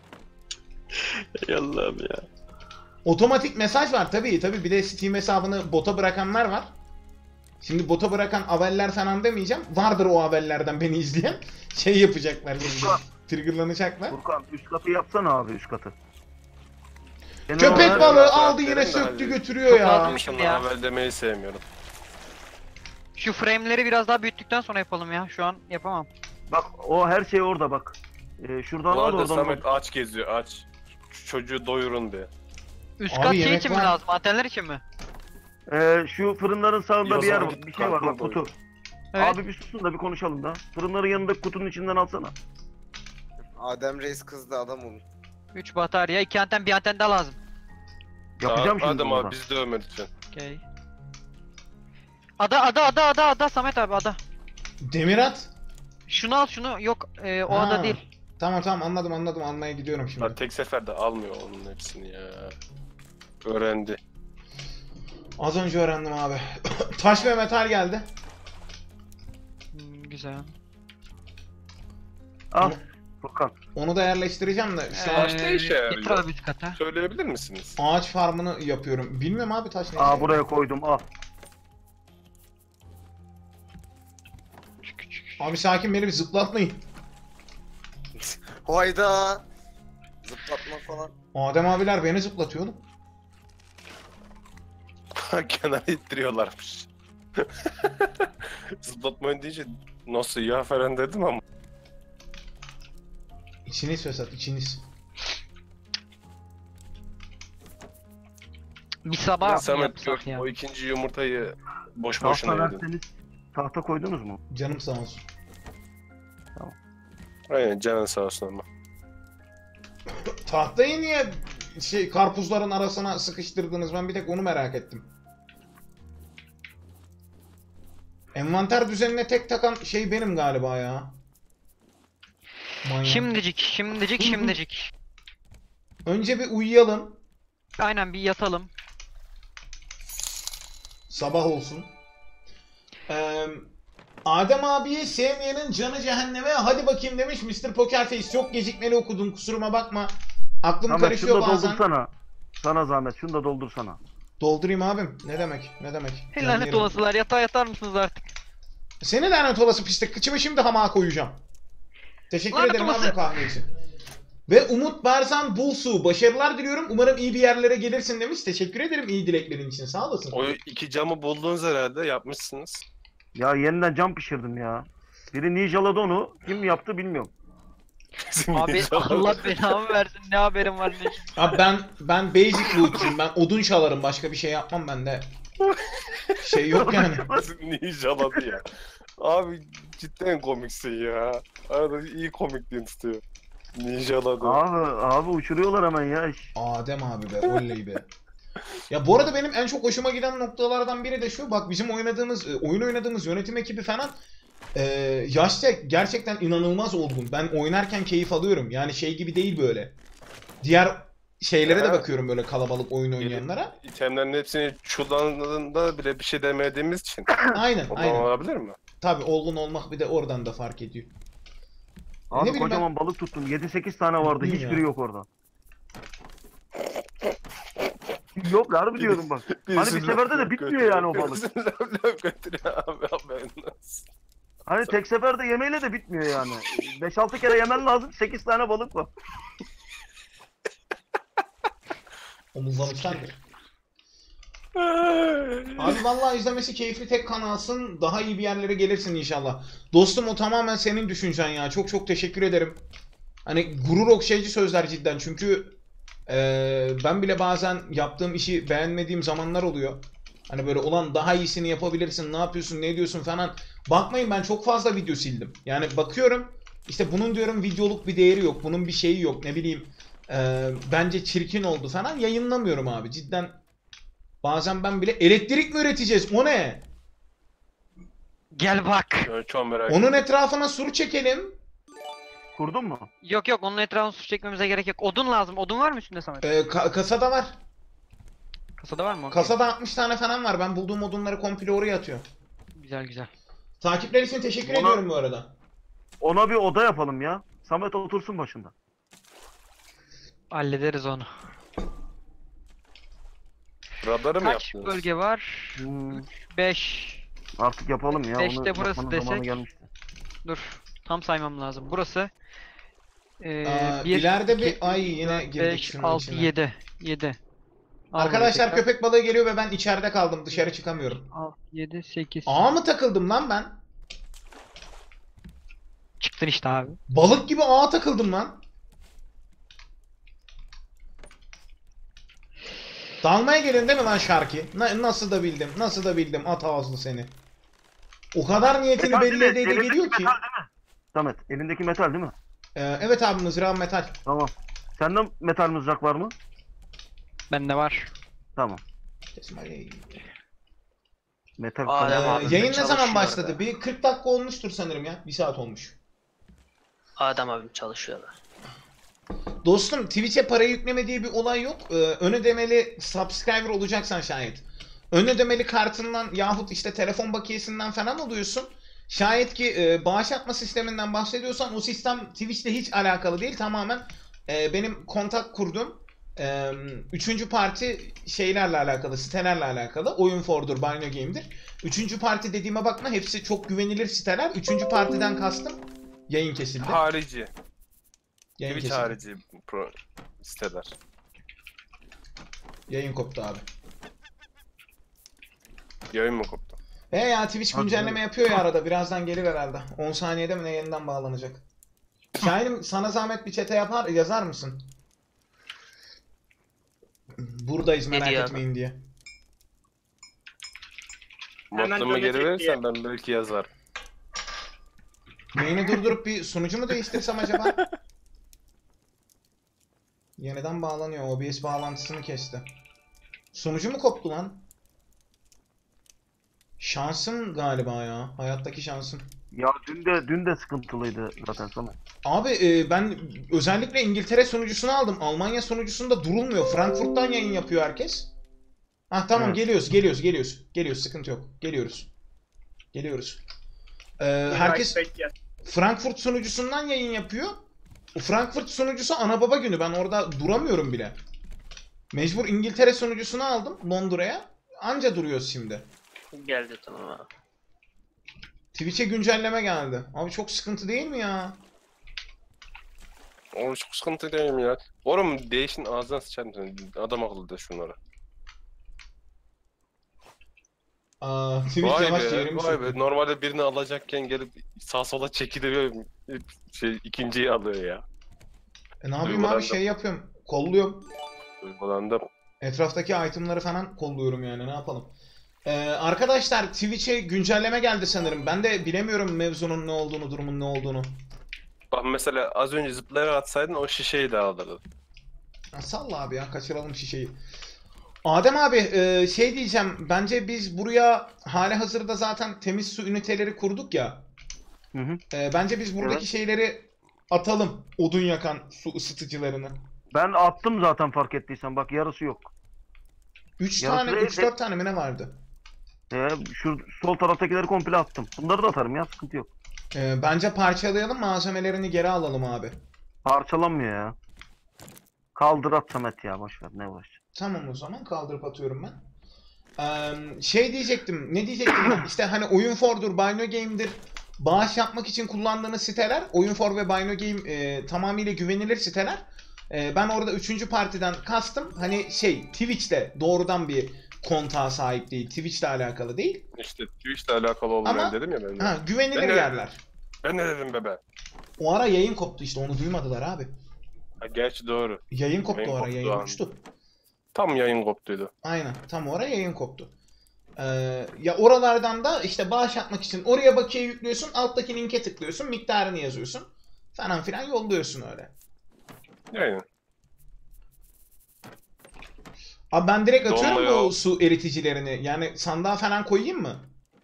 S9: Ey Allah'ım ya.
S2: Otomatik mesaj var tabii bir de Steam hesabını bota bırakanlar var. Şimdi bota bırakan aveller falan demeyeceğim. Vardır o avellerden beni izleyen. Şey yapacaklar şimdi. Triggerlanacaklar.
S1: Furkan üst katı yapsana abi üst katı. Genel
S2: Köpek
S1: olarak-
S2: balığı
S7: olarak
S2: aldı yine
S7: derim de
S2: söktü
S7: hadi.
S2: götürüyor
S4: Çok
S2: ya.
S4: lazım.
S7: Sana
S4: ya.
S7: haber demeyi sevmiyorum.
S4: Şu frame'leri biraz daha büyüttükten sonra yapalım ya. Şu an yapamam.
S1: Bak o her şey orada bak. Şuradan
S7: Bu
S1: al
S7: arada
S1: oradan
S7: Samet
S1: al.
S7: aç geziyor aç. Şu çocuğu doyurun be.
S4: Üst
S2: Abi
S4: kat şey
S2: yemek
S4: için mi
S2: var.
S4: lazım? Antenler için mi?
S1: Şu fırınların sağında bir yer var. Bir şey var bak kutu.
S4: Evet.
S1: Abi bir susun da bir konuşalım da. Fırınların yanındaki kutunun içinden alsana.
S6: Adem Reis kızdı adam olun.
S4: 3 batarya, 2 anten, bir anten daha lazım.
S1: Yapacağım şimdi
S7: Adam
S1: bunu
S7: abi
S1: da.
S7: bizi dövme lütfen.
S4: Okey. Ada Samet abi ada.
S2: Demir at.
S4: Şunu al şunu. Yok o
S2: Ha.
S4: ada değil.
S2: Tamam anladım almaya gidiyorum
S7: Ya
S2: şimdi.
S7: tek seferde almıyor onun hepsini ya. Öğrendi.
S2: Az önce öğrendim abi. Taş ve metal geldi.
S4: Güzel.
S1: Al Furkan.
S2: Onu da yerleştireceğim de şu an
S7: Taş ne işe yarıyor?
S4: Getir abi üst kata.
S7: Söyleyebilir misiniz?
S2: ağaç farmını yapıyorum. Bilmiyorum abi taş ne.
S1: Aa buraya koydum al.
S2: Abi sakin beni bir zıplatmayın.
S6: Hayda. Zıplatma falan.
S2: Adem abiler beni zıplatıyor oğlum.
S7: Kenara ittiriyorlarmış. Zıplatmayın deyince nasıl ya falan dedim ama.
S2: İçiniz fesat içiniz.
S4: Bir sabah
S7: Ya
S4: mı
S7: Samet gör,
S4: yapsak ya?
S7: o ikinci yumurtayı boş
S1: Tahta
S7: boşuna yedin.
S1: verseniz. Tahta koydunuz mu?
S2: Canım sağ olsun.
S7: Aynen canın sağ olsun ama.
S2: Tahtayı niye karpuzların arasına sıkıştırdınız? Ben bir tek onu merak ettim. Envanter düzenine tek takan şey benim galiba ya. Manyak.
S4: Şimdicik.
S2: Önce bir uyuyalım.
S4: Aynen bir yatalım.
S2: Sabah olsun. Adem abiyi sevmeyenin canı cehenneme hadi bakayım demiş Mr. Pokerface. Çok gecikmeli okudum kusuruma bakma. Aklım
S1: Samet şunu
S2: karışıyor
S1: da
S2: bazen.
S1: doldursana. Sana zahmet şunu da doldursana.
S2: Doldurayım abim. Ne demek? Ne demek?
S4: Lanet
S2: Yerim.
S4: olasılar yatağa yatar mısınız artık?
S2: Seni lanet olası pislik. Kıçımı şimdi hamağa koyacağım. Teşekkür
S4: Lanet
S2: ederim
S4: olası.
S2: abim kahve için. Ve Umut Berzan Bulsu. Başarılar diliyorum. Umarım iyi bir yerlere gelirsin demiş. Teşekkür ederim iyi dileklerin için. Sağ olasın.
S7: O iki camı buldunuz herhalde yapmışsınız.
S1: Ya yeniden cam pişirdim ya. Biri ninjaladı onu. Kim yaptı bilmiyorum.
S4: Abi Allah belamı versin ne haberim var ne.
S2: Abi ben basic loot'cuyum. Ben odun çalarım. Başka bir şey yapmam bende. Şey yok yani.
S7: Ninjaladı ya. Abi cidden komiksin ya. Arada iyi komikliğini tutuyor. Ninjaladı.
S1: Abi uçuruyorlar hemen ya.
S2: Adem abi be. Oley be. Ya bu arada benim en çok hoşuma giden noktalardan biri de şu. Bak bizim oyun oynadığımız yönetim ekibi falan yaşta gerçekten inanılmaz olgun. Ben oynarken keyif alıyorum. Yani şey gibi değil böyle. Diğer şeylere de
S7: Ya.
S2: bakıyorum böyle kalabalık oyun oynayanlara.
S7: İtemlerin hepsini çullandığında bile bir şey demediğimiz için.
S2: Aynen
S7: Ondan
S2: aynen.
S7: olabilir mi?
S2: Tabii olgun olmak bir de oradan da fark ediyor.
S1: Abi
S2: bileyim
S1: kocaman balık tuttum. 7-8 tane vardı.
S2: Bilmiyorum
S1: Hiçbiri
S2: ya.
S1: yok orada. Yok harbi diyorum bak. Hani bir seferde de bitmiyor yani o balık.
S7: Löp götürüyor abi haberin olsun.
S1: Hani tek seferde yemeyle de bitmiyor yani. 5-6 kere yemen lazım. 8 tane balık var.
S2: Omuzlamışlardır. Abi vallahi izlemesi keyifli tek kanalsın. Daha iyi bir yerlere gelirsin inşallah. Dostum o tamamen senin düşüncen ya. Çok çok teşekkür ederim. Hani gurur okşayıcı sözler cidden. Çünkü ben bile bazen yaptığım işi beğenmediğim zamanlar oluyor. Hani böyle ulan daha iyisini yapabilirsin, ne yapıyorsun, ne diyorsun falan. Bakmayın, ben çok fazla video sildim. Yani bakıyorum işte bunun diyorum videoluk bir değeri yok. Bunun bir şeyi yok, ne bileyim. Bence çirkin oldu falan, yayınlamıyorum abi. Cidden bazen ben bile elektrik mi üreteceğiz? O ne?
S4: Gel bak.
S7: Çok merak
S2: Onun etrafına sur çekelim.
S1: Kurdun mu?
S4: Yok yok, onun etrafını su çekmemize gerek yok. Odun lazım. Odun var mı üstünde Samet?
S2: Kasada var.
S4: Kasada var mı? Okey.
S2: Kasada 60 tane falan var. Ben bulduğum odunları komple oraya atıyorum.
S4: Güzel güzel.
S2: Takipler için teşekkür
S1: Ona-
S2: ediyorum bu arada.
S1: Ona bir oda yapalım ya. Samet otursun başında.
S4: Hallederiz onu.
S7: Radarı mı
S4: Kaç
S7: yaptınız?
S4: bölge var?
S1: Hmm,
S4: 5.
S1: artık yapalım ya.
S4: Beşte
S1: Onu
S4: burası
S1: yapmanın zamanı
S4: desek.
S1: gelmişti.
S4: Dur. Tam saymam lazım. Burası.
S2: İleride bir ay yine girdik
S4: 5,
S2: şunun
S4: 6,
S2: içine.
S4: 7. 7.
S2: Arkadaşlar köpek balığı geliyor ve ben içeride kaldım. Dışarı çıkamıyorum.
S4: 6, 7, 8.
S2: Ağa mı takıldım lan ben?
S4: Çıktın işte abi.
S2: Balık gibi ağa takıldım lan. Dalmaya gelin değil mi lan Şarki? Nasıl da bildim. Nasıl da bildim. At ağızlı seni. O kadar niyetini
S1: Metal
S2: belli
S1: değil mi?
S2: ede
S1: Elindeki
S2: geliyor ki.
S1: metal değil mi? Samet, elindeki metal değil mi?
S2: Evet abi, mızrağım metal.
S1: Tamam. Sende metal mızrak var mı?
S4: Bende var.
S1: Tamam.
S2: Kesin
S1: Metal
S3: Adem
S1: kalem-
S3: abi.
S2: Yayın ne
S3: çalışıyor
S2: zaman başladı?
S3: orada.
S2: Bir 40 dakika olmuştur sanırım ya. 1 saat olmuş.
S3: Adem abim çalışıyorlar.
S2: Dostum, Twitch'e para yükleme diye bir olay yok. Ön ödemeli subscriber olacaksan şayet. Ön ödemeli kartından yahut işte telefon bakiyesinden falan alıyorsun. Şayet ki bağış atma sisteminden bahsediyorsan o sistem Twitch'le hiç alakalı değil. Tamamen benim kontak kurduğum üçüncü parti şeylerle alakalı, sitelerle alakalı. Oyun4'dur, Bino Game'dir. Üçüncü parti dediğime bakma, hepsi çok güvenilir siteler. Üçüncü partiden kastım yayın kesildi.
S7: Harici.
S2: Yayın
S7: Twitch
S2: kesildi.
S7: harici siteler.
S2: Yayın koptu abi.
S7: Yayın mı koptu?
S2: Ya Twitch
S1: Hadi
S2: güncelleme
S1: canım.
S2: yapıyor ya arada. Birazdan gelir herhalde. 10 saniyede mi ne yeniden bağlanacak. Şahinim, sana zahmet bir chat'e yazar mısın? Buradayız,
S3: Ne
S2: merak
S3: diyor
S2: etmeyin diye.
S8: Hemen
S7: Modlama geri
S8: dönecek
S7: verirsen ben belki yazarım.
S2: Yayını durdurup bir sunucu mu değiştirsem acaba? Yeniden bağlanıyor. OBS bağlantısını kesti. Sunucu mu koptu lan? Şansım galiba ya. Hayattaki şansım.
S1: Ya dün de sıkıntılıydı zaten Samet.
S2: Abi ben özellikle İngiltere sunucusunu aldım. Almanya sunucusunda durulmuyor. Frankfurt'tan yayın yapıyor herkes. Ah tamam,
S1: Evet.
S2: geliyoruz. Sıkıntı yok. Geliyoruz. Herkes Frankfurt sunucusundan yayın yapıyor. O Frankfurt sunucusu ana baba günü. Ben orada duramıyorum bile. Mecbur İngiltere sunucusunu aldım Londra'ya. Anca duruyoruz şimdi.
S3: Geldi tamam abi.
S2: Twitch'e güncelleme geldi. Abi çok sıkıntı değil mi ya?
S7: Oğlum çok sıkıntı değil mi ya? Oğlum değişin ağzına sıçarım seni. Adam akıllı de şunlara.
S2: Twitch
S7: Vay
S2: yavaş
S7: be,
S2: yerimi
S7: vay
S2: söktü.
S7: be. Normalde birini alacakken gelip sağ sola çekiliyor. İkinciyi alıyor ya.
S2: Ne yapayım abi,
S7: Duygulandım.
S2: şey yapıyorum. Kolluyorum.
S7: Duygulandım.
S2: Etraftaki itemları falan kolluyorum yani, ne yapalım. Arkadaşlar Twitch'e güncelleme geldi sanırım. Ben de bilemiyorum mevzunun ne olduğunu, durumun ne olduğunu.
S7: Bak mesela az önce zıplayarak atsaydın o şişeyi de alırdın.
S2: Ya salla abi ya, kaçıralım şişeyi. Adem abi şey diyeceğim. Bence biz buraya hali hazırda zaten temiz su üniteleri kurduk ya.
S1: Hı hı.
S2: Bence biz buradaki
S1: Evet.
S2: şeyleri atalım. Odun yakan su ısıtıcılarını.
S1: Ben attım zaten, fark ettiysen. Bak yarısı yok.
S2: 3
S1: Yarısı
S2: tane,
S1: değil
S2: 3-4 tane mi ne vardı?
S1: Şu sol taraftakileri komple attım. Bunları da atarım ya, sıkıntı yok.
S2: Bence parçalayalım, malzemelerini geri alalım abi.
S1: Parçalanmıyor ya. Kaldır at Samet ya, boşver, ne uğraşacaksın.
S2: Tamam, o zaman kaldırıp atıyorum ben. Şey diyecektim, ne diyecektim ben? İşte hani Oyun4'dur, Bino Game'dir. Bağış yapmak için kullandığınız siteler, Oyun4 ve Bino Game tamamıyla güvenilir siteler. Ben orada 3. partiden kastım. Hani şey, Twitch'te doğrudan bir kontağa sahip değil. Twitch'le alakalı değil.
S7: İşte Twitch'le alakalı olmayan
S2: Ama-
S7: dedim ya ben de.
S2: Ha, güvenilir
S7: Ben de-
S2: yerler.
S7: Ben ne dedim bebe?
S2: O ara yayın koptu işte, onu duymadılar abi.
S7: Ha, gerçi doğru.
S2: Yayın koptu
S7: Yayın
S2: o ara,
S7: koptu
S2: yayın
S7: abi.
S2: uçtu.
S7: Tam yayın koptuydu.
S2: Aynen, tam o ara yayın koptu. Ya oralardan da işte bağış atmak için oraya bakiye yüklüyorsun, alttaki linke tıklıyorsun, miktarını yazıyorsun falan filan yolluyorsun öyle.
S7: Yani.
S2: Abi ben direkt atıyorum
S7: Dolmuyor.
S2: bu su eriticilerini. Yani sandığa falan koyayım mı?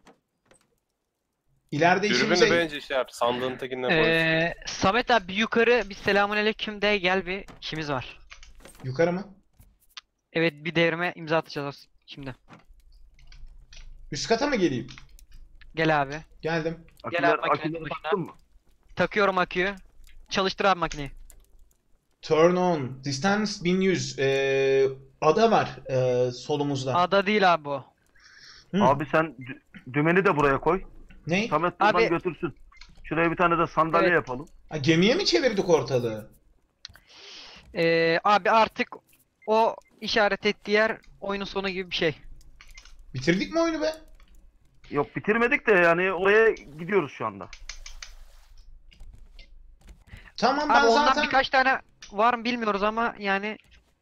S2: İleride
S7: Dürbünü
S2: işimize...
S7: bence şey yap. Sandığın tekinden koy.
S4: Samet abi yukarı bir selamünaleyküm de gel, bir işimiz var.
S2: Yukarı mı?
S4: Evet, bir devrime imza atacağız şimdi.
S2: Üst kata mı geleyim?
S4: Gel abi.
S2: Geldim.
S4: Gel abi,
S1: Aküleri
S4: makinenin başına.
S1: taktın mı?
S4: Takıyorum aküyü. Çalıştır abi makineyi.
S2: Turn on. Distance 1100. Ada var solumuzda.
S4: Ada değil abi bu.
S2: Hı.
S1: Abi sen dümeni de buraya koy.
S2: Ne?
S1: Samet buradan
S4: Abi-
S1: götürsün. Şuraya bir tane de sandalye
S4: Evet.
S1: yapalım.
S2: Ha, gemiye mi çevirdik ortalığı?
S4: Abi artık o işaret ettiği yer oyunun sonu gibi bir şey.
S2: Bitirdik mi oyunu be?
S1: Yok bitirmedik de yani oraya gidiyoruz şu anda.
S2: Tamam ben
S4: Abi ondan
S2: zaten...
S4: birkaç tane var mı bilmiyoruz ama yani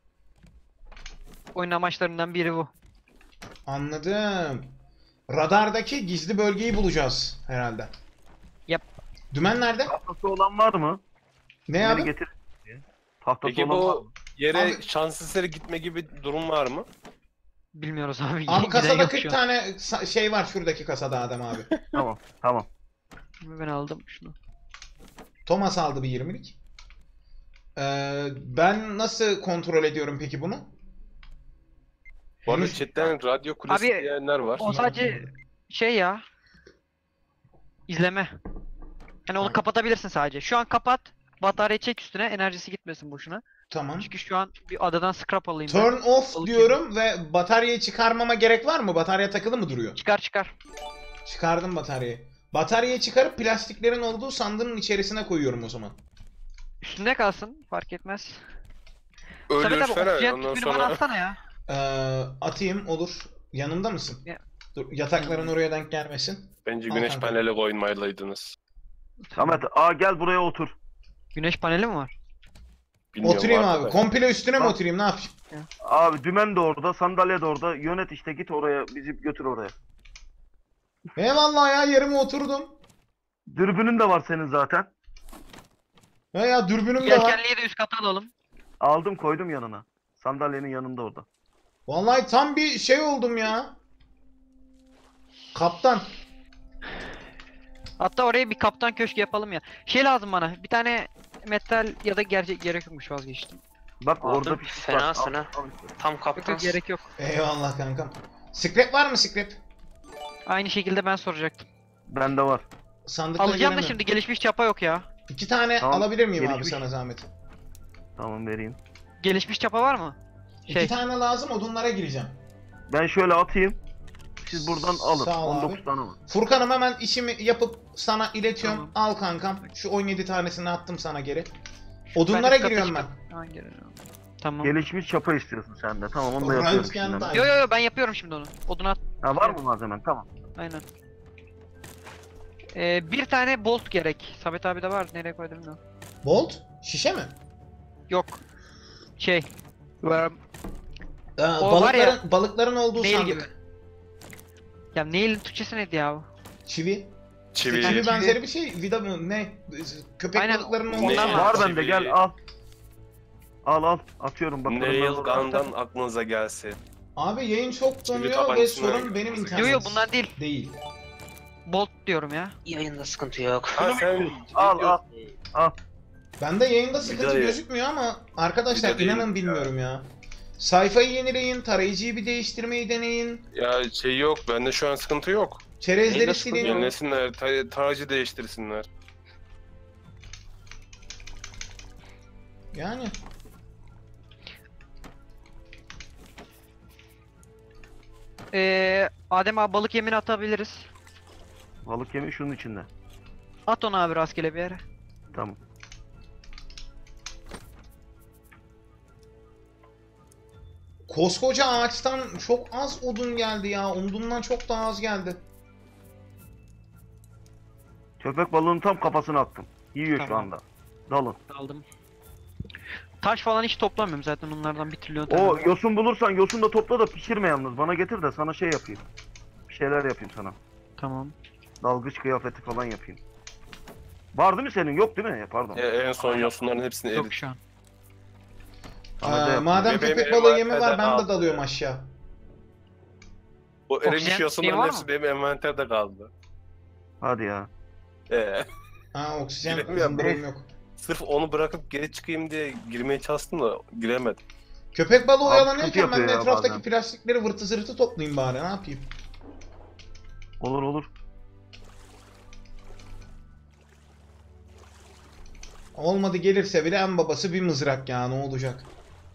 S4: oyun amaçlarından biri bu.
S2: Anladım. Radardaki gizli bölgeyi bulacağız herhalde.
S4: Yap.
S2: Dümen nerede?
S1: Tahtası olan var mı?
S2: Ne
S1: Beni
S2: abi?
S1: getir. Tahtası
S7: Peki
S1: olan var mı?
S7: bu yere
S2: Abi-
S7: şans eseri gitme gibi durum var mı?
S4: Bilmiyoruz abi.
S2: Abi
S4: Giden
S2: kasada
S4: yok
S2: 40
S4: şu an.
S2: tane şey var şuradaki kasada Adem abi.
S1: Tamam tamam.
S4: Ben aldım şunu.
S2: Thomas aldı bir 20'lik. Ben nasıl kontrol ediyorum peki bunu?
S7: Bu arada
S2: Henüz-
S7: chatten radyo kulesi
S4: Abi,
S7: diyenler var.
S4: O sadece şey ya. İzleme. Hani onu
S2: Aynen.
S4: kapatabilirsin sadece. Şu an kapat. Bataryayı çek üstüne, enerjisi gitmesin boşuna.
S2: Tamam.
S4: Çünkü şu an bir adadan scrap alayım ben.
S2: Turn off
S4: Balık
S2: diyorum ve bataryayı çıkarmama gerek var mı? Batarya takılı mı duruyor?
S4: Çıkar çıkar.
S2: Çıkardım bataryayı. Bataryayı çıkarıp plastiklerin olduğu sandığın içerisine koyuyorum o zaman.
S4: Üstünde kalsın. Fark etmez. Samet abi
S7: Ölürsene
S4: oksijen
S7: ondan
S4: tüpünü bana
S7: sonra.
S4: atsana ya.
S2: Atayım olur. Yanımda mısın?
S4: Ya.
S2: Dur, yatakların oraya denk gelmesin.
S7: Bence
S2: Al
S7: güneş
S2: kanka.
S7: paneli koymalıydınız.
S1: Samet gel buraya otur.
S4: Güneş paneli mi var?
S7: Bilmiyorum,
S2: Oturayım
S7: vardı
S2: abi.
S7: da.
S2: Komple üstüne mi
S1: Bak.
S2: oturayım? Ne yapayım?
S1: Abi dümen de orada, sandalye de orada. Yönet işte git oraya, bizi götür oraya.
S2: Eyvallah ya yerime oturdum.
S1: Dürbünün de var senin zaten.
S2: Ya dürbünüm de var.
S4: Yelkenliği de üst kata alalım.
S1: Aldım koydum yanına. Sandalyenin yanında orada.
S2: Vallahi tam bir şey oldum ya. Kaptan.
S4: Hatta oraya bir kaptan köşkü yapalım ya. Şey lazım bana. Bir tane metal ya da gerek yokmuş, vazgeçtim.
S1: Bak
S3: Aldın,
S1: orada bir şey
S3: fenasın
S1: var.
S3: ha.
S1: Al işte.
S3: Tam
S4: Yok
S3: kaptan.
S4: yok, gerek yok.
S2: Eyvallah kankam. Scrap var mı scrap?
S4: Aynı şekilde ben soracaktım.
S1: Bende var.
S2: Sandıkta
S4: Alacağım da
S2: göremiyorum.
S4: şimdi gelişmiş çapa yok ya.
S2: 2 tane
S1: Tamam,
S2: alabilir miyim abi
S1: gelişmiş.
S2: sana zahmet?
S1: Tamam vereyim.
S4: Gelişmiş çapa var mı?
S2: 2 tane lazım odunlara gireceğim.
S1: Ben şöyle atayım. Siz buradan alın.
S2: Sağ ol
S1: 19
S2: abi.
S1: tane var.
S2: Furkan'ım hemen işimi yapıp sana iletiyorum.
S4: Tamam.
S2: Al kankam. Şu 17 tanesini attım sana geri.
S4: Ben
S2: Odunlara
S4: üst kata
S2: giriyorum ben.
S4: çıkıp- Hemen geliyorum. Tamam.
S1: Gelişmiş çapa istiyorsun sen de. Tamam onu da
S2: Röntgen
S1: yapıyorum şimdi.
S2: time.
S4: Yo ben yapıyorum şimdi onu. Odun at.
S1: Ha var mı malzemen? Tamam.
S4: Aynen. Bir tane bolt gerek. Samet abi de var. Nereye koydum bilmiyorum.
S2: Bolt? Şişe mi?
S4: Yok. Şey. Worm.
S2: Balıkların,
S4: var ya,
S2: balıkların olduğu
S4: nail
S2: sandık.
S4: gibi. Ya nail'in Türkçesi neydi ya?
S2: Çivi.
S7: Çivi.
S2: Çivi
S4: Çivi.
S2: benzeri bir şey. Vida mı? Ne? Köpek
S4: Aynen,
S2: balıklarının
S4: ondan
S2: olduğu
S4: var.
S2: sandık.
S1: Var
S7: Çivi.
S1: bende gel al. Al atıyorum bak.
S7: Nail Gun'dan aklınıza gelsin.
S2: Abi yayın çok
S7: Çivi
S2: donuyor ve
S7: tabancasına
S2: sorun benim
S7: gitmesi
S2: internet.
S4: Yo bundan değil.
S2: Değil.
S4: Bolt diyorum ya.
S3: Yayında sıkıntı yok.
S7: Ha sen
S1: Al.
S2: Bende yayında sıkıntı
S7: Vida'yı-
S2: gözükmüyor ama arkadaşlar
S7: Vida değil
S2: inanın
S7: ya.
S2: bilmiyorum ya. Sayfayı yenileyin, tarayıcıyı bir değiştirmeyi deneyin.
S7: ya şey yok, bende şu an sıkıntı yok.
S2: Çerezleri
S3: Yayında sıkıntı
S2: silin.
S3: yok.
S7: Yenilesinler, tarayıcı değiştirsinler.
S2: Yani.
S4: Adem abi balık yemini atabiliriz.
S1: Balık yemi şunun içinde.
S4: At onu abi rastgele bir yere.
S1: Tamam.
S2: Koskoca ağaçtan çok az odun geldi ya. Umduğumdan çok daha az geldi.
S1: Köpek balığının tam kafasına attım. Yiyor şu
S4: Tamam.
S1: anda. Dalın.
S4: Aldım. Taş falan hiç toplamıyorum zaten, onlardan 1 trilyon tane
S1: O
S4: var.
S1: yosun bulursan yosun da topla da pişirme yalnız. Bana getir de sana şey yapayım. şeyler yapayım sana.
S4: Tamam.
S1: Dalgıç kıyafeti falan yapayım. Var değil mi senin? Yok değil mi? Pardon.
S7: En son yosunların hepsini
S4: Yok
S7: erit.
S4: şu an.
S1: Ahmet'e yapayım.
S2: Madem
S7: Benim
S2: köpek balığı yemi var
S7: envanterde
S2: ben de
S7: kaldı.
S2: dalıyorum aşağı.
S7: O erimiş
S4: Oksijen
S7: yosunların
S4: şey var
S7: hepsi
S4: mı?
S7: benim envanterde kaldı.
S1: Hadi ya.
S2: Oksijen
S7: Giremiyorum,
S2: zımbırım
S7: ben-
S2: yok.
S7: Sırf onu bırakıp geri çıkayım diye girmeye çalıştım da giremedim.
S2: Köpek balığı
S1: Abi
S2: oyalanıyorken
S1: sıkıntı
S2: ben de
S1: yapıyor ya
S2: etraftaki
S1: bazen.
S2: plastikleri vırtı zırtı toplayayım bari, ne yapayım?
S1: Olur olur.
S2: Olmadı gelirse bile en babası bir mızrak ya, ne olacak?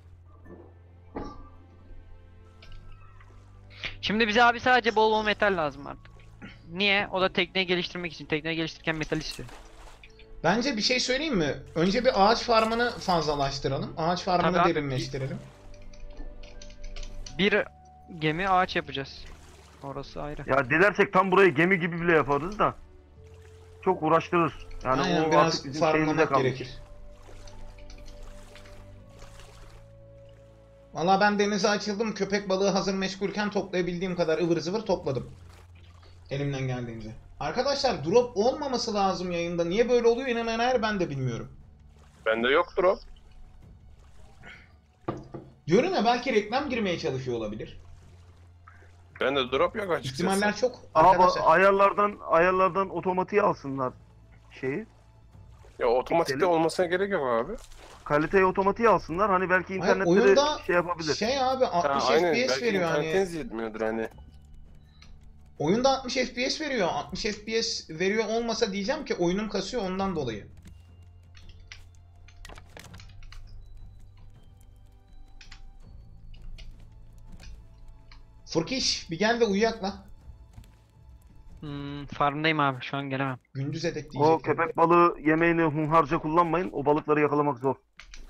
S4: Şimdi bize abi sadece bol bol metal lazım artık. Niye? O da tekneyi geliştirmek için. Tekneyi geliştirirken metal istiyor.
S2: Bence bir şey söyleyeyim mi? Önce bir ağaç farmını fazlalaştıralım. Ağaç farmını
S4: Tabii abi.
S2: derinleştirelim.
S4: Bir gemi ağaç yapacağız. Orası ayrı.
S1: Ya dilersek tam burayı gemi gibi bile yaparız da. Çok uğraştırır. Yani
S2: Aynen,
S1: o
S2: biraz
S1: artık bizim şeyimizde
S2: farmlamak
S1: kalmış.
S2: gerekir. Valla ben denize açıldım, köpek balığı hazır meşgulken toplayabildiğim kadar ıvır zıvır topladım. Elimden geldiğince. Arkadaşlar drop olmaması lazım yayında. Niye böyle oluyor inanan eğer ben de bilmiyorum.
S7: Bende yoktur o.
S2: Diyorum ya, belki reklam girmeye çalışıyor olabilir.
S7: Bende drop yok açıkçası.
S2: İhtimaller çok
S1: Abi
S2: arkadaşlar.
S1: ayarlardan otomatiğe alsınlar şeyi.
S7: Ya otomatikte
S1: Gidelim.
S7: olmasına gerek yok abi.
S1: Kaliteyi otomatiğe alsınlar. Hani belki
S2: Hayır,
S1: internetleri
S2: oyunda
S1: şey yapabilir.
S2: şey abi 60
S7: aynen,
S2: FPS
S7: belki
S2: veriyor hani.
S7: internetiniz yetmiyordur hani.
S2: Oyunda 60 FPS veriyor. 60 FPS veriyor olmasa diyeceğim ki oyunum kasıyor ondan dolayı. Furkiş bir gel de uyuyak la.
S4: Farmdayım abi. Şu an gelemem.
S2: Gündüz edek
S1: O
S2: diyecektim.
S1: köpek balığı yemeğini hunharca kullanmayın. O balıkları yakalamak zor.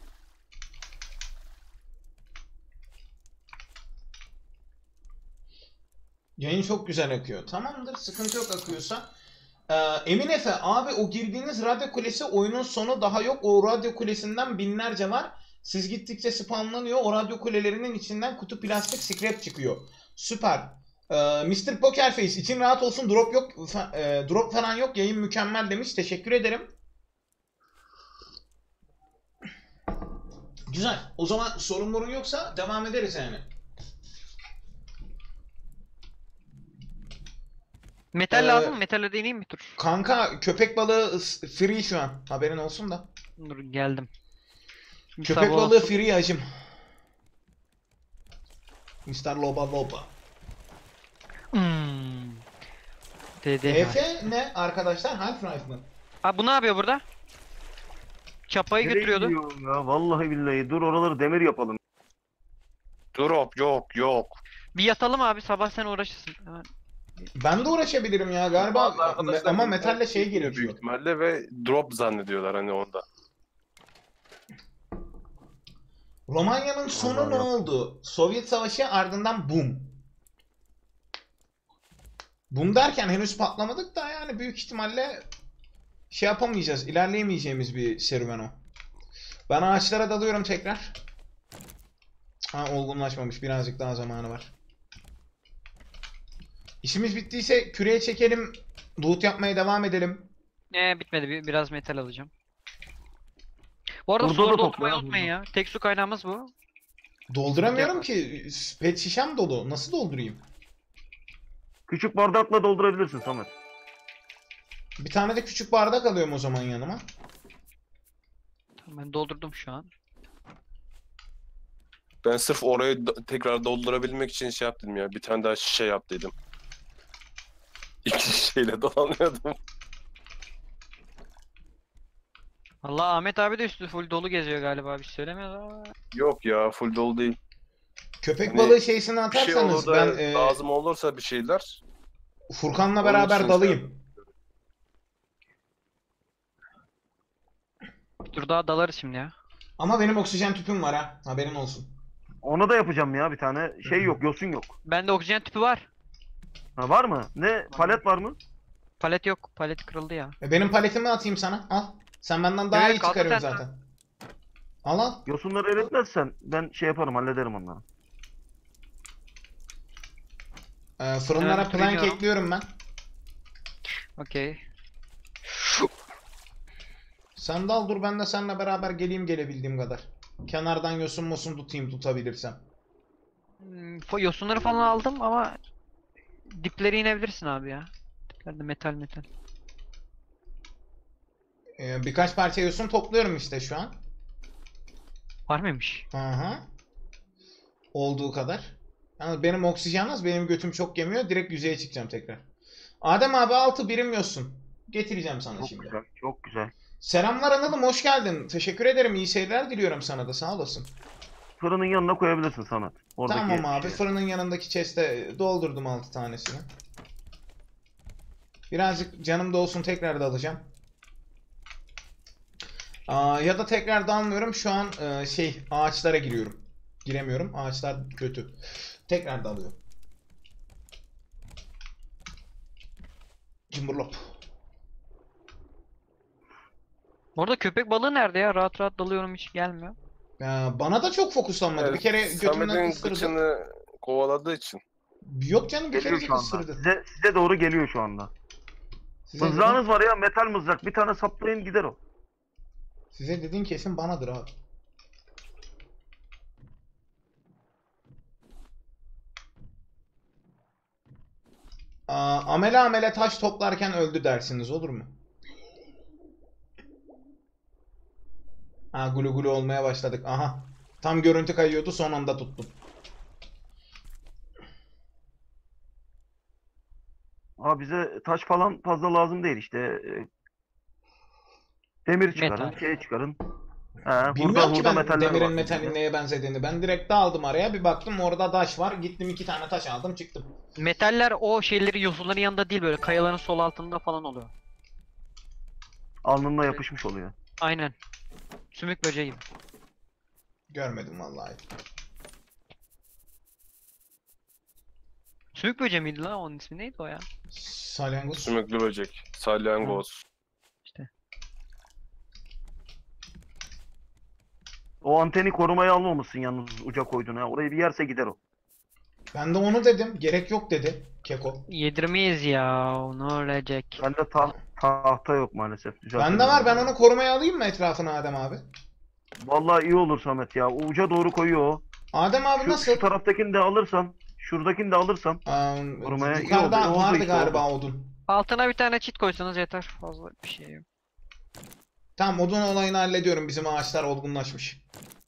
S2: Yayın çok güzel akıyor. Tamamdır, sıkıntı yok akıyorsa. Emin Efe abi, o girdiğiniz radyo kulesi oyunun sonu daha yok. O radyo kulesinden binlerce var. Siz gittikçe spamlanıyor. O radyo kulelerinin içinden kutu plastik scrap çıkıyor. Süper. Mr. Pokerface için rahat olsun, drop yok. Drop falan yok. Yayın mükemmel demiş. Teşekkür ederim. Güzel. O zaman sorun yoksa devam ederiz yani.
S4: Metal lazım mı? Metalle deneyeyim bir tur.
S2: Kanka köpek balığı free şu an. Haberin olsun da.
S4: Dur geldim. Bir
S2: Köpek
S4: sabah
S2: balığı
S4: olsun.
S2: free hacım. Mr. Loba Loba.
S4: DD.
S2: Efe ne arkadaşlar? Half-Life mı?
S4: Abi bu ne yapıyor burada? Çapayı
S1: Nereye
S4: götürüyordu.
S1: gidiyorum ya? Vallahi billahi. Dur oraları demir yapalım.
S7: Drop yok.
S4: Bir yatalım abi, sabah sen uğraşırsın. Hemen.
S2: Ben de uğraşabilirim ya galiba
S7: Bazı arkadaşlar
S2: ama
S7: internet
S2: metalle şey
S7: çekmiyor büyük
S2: gerekiyor.
S7: ihtimalle ve drop zannediyorlar hani onda.
S2: Romanya'nın sonu
S1: Allah
S2: ne
S1: Allah.
S2: oldu? Sovyet Savaşı ardından boom. Boom derken henüz patlamadık da yani büyük ihtimalle şey yapamayacağız, ilerleyemeyeceğimiz bir serüven o. Ben ağaçlara dalıyorum tekrar. Ha, olgunlaşmamış, birazcık daha zamanı var. İşimiz bittiyse küreye çekelim, loot yapmaya devam edelim.
S4: Bitmedi. Biraz metal alacağım. Bu arada
S1: Burada
S4: suları
S1: da
S4: doldurmayı
S1: topla.
S4: unutmayın ya. Tek su kaynağımız bu.
S2: Dolduramıyorum ki, pet şişem dolu. Nasıl doldurayım?
S1: Küçük bardakla doldurabilirsin Samet.
S2: Bir tane de küçük bardak alıyorum o zaman yanıma.
S4: Tamam, ben doldurdum şu an.
S7: Ben sırf orayı tekrar doldurabilmek için şey yaptım ya. Bir tane daha şişe yap dedim. İki şişeyle dolanıyordum.
S4: Allah, Ahmet abi de üstü full dolu geziyor galiba. Bir şey söylemiyor ama.
S7: Yok ya full dolu değil.
S2: Köpek
S7: Hani
S2: balığı şeysini
S7: Bir şey
S2: atarsanız
S7: olur da
S2: ben
S7: lazım olursa bir şeyler.
S2: Furkan'la
S7: Onun
S2: beraber
S7: için
S2: dalayım.
S4: Bir tur daha dalarız şimdi ya.
S2: Ama benim oksijen tüpüm var ha. Haberin olsun.
S1: Ona da yapacağım ya bir tane. Şey yok, yosun yok.
S4: Bende oksijen tüpü var.
S1: Ha, var mı? Ne? Palet var mı?
S4: Palet yok. Palet kırıldı ya.
S2: Benim paletimi atayım sana. Al. Sen benden daha
S4: Evet,
S2: iyi
S4: kaldı
S2: çıkarıyorsun
S4: sende.
S2: zaten. Al al.
S1: Yosunları eritmezsen ben şey yaparım, hallederim onları.
S2: Fırınlara
S4: Evet,
S2: plank
S4: biliyorum.
S2: ekliyorum ben.
S4: Okey.
S2: Sen de al, dur ben de seninle beraber geleyim gelebildiğim kadar. Kenardan yosun mosun tutabilirsem.
S4: Yosunları falan aldım ama dipleri inebilirsin abi ya. Diplerde metal.
S2: Birkaç parça yosun topluyorum işte şu an.
S4: Var mıymış?
S2: Aha. Olduğu kadar. Yani benim oksijen az, benim götüm çok yemiyor. Direkt yüzeye çıkacağım tekrar. Adem abi 6 birim yosun. Getireceğim sana
S1: Çok
S2: şimdi.
S1: güzel, çok güzel.
S2: Selamlar Anıl'ım, hoş geldin. Teşekkür ederim. İyi seyirler diliyorum sana da, sağ olasın.
S1: Fırının yanına koyabilirsin Samet. Oradaki
S2: Tamam abi,
S1: şeye.
S2: fırının yanındaki chest'e doldurdum 6 tanesini. Birazcık canım da olsun, tekrar da alacağım. Ya da tekrar da almıyorum. Şu an ağaçlara giriyorum. Giremiyorum. Ağaçlar kötü. Tekrar da alıyorum. Cumburlop.
S4: Orada köpek balığı nerede ya? Rahat dalıyorum, hiç gelmiyor.
S2: Bana da çok fokuslanmadı. Bir kere götümden
S7: Samet'in
S2: ısırdı.
S7: kıçını kovaladığı için.
S2: Yok canım, bir
S1: Geliyor
S2: kerecik
S1: şu anda.
S2: ısırdı.
S1: Size doğru geliyor şu anda. Mızrağınız var ya, metal mızrak. Bir tane saplayın gider o.
S2: Size dediğin kesin banadır abi. Amele taş toplarken öldü dersiniz, olur mu? Gulu gulu olmaya başladık. Aha. Tam görüntü kayıyordu, son anda tuttum.
S1: Abi bize taş falan fazla lazım değil işte. Demir çıkarın,
S4: Metal.
S1: şey çıkarın. Hurda
S2: Bilmiyorum ki ben
S1: metaller
S2: demirin
S1: var.
S2: metalin neye benzediğini. Ben direkt aldım araya, bir baktım orada taş var. Gittim 2 tane taş aldım, çıktım.
S4: Metaller o şeyleri yosunların yanında değil, böyle kayaların sol altında falan oluyor.
S1: Alnına yapışmış oluyor.
S4: Aynen. Sümük böceği gibi.
S2: Görmedim vallahi.
S4: Sümük böceği miydi lan? Onun ismi neydi o ya?
S2: Salyangoz.
S7: Sümüklü böcek. Salyangoz.
S1: O anteni korumaya almamışsın yalnız uca koydun ha. Orayı bir yerse gider o.
S2: Ben de onu dedim. Gerek yok dedi Keko.
S4: Yedirmeyiz ya. Ne olacak?
S1: Bende tahta yok maalesef.
S2: Bende var, ben onu korumaya alayım mı etrafına Adem abi?
S1: Vallahi iyi olur Samet ya. O uca doğru koyuyor o.
S2: Adem abi
S1: Şu
S2: nasıl?
S1: taraftakini de alırsan, şuradakini de alırsan. Korumaya iyi
S2: Yukarıda
S1: oldu
S2: vardı
S1: işte,
S2: galiba odun.
S4: Altına bir tane çit koysanız yeter. Fazla bir şey yok.
S2: Tamam, odun olayını hallediyorum. Bizim ağaçlar olgunlaşmış.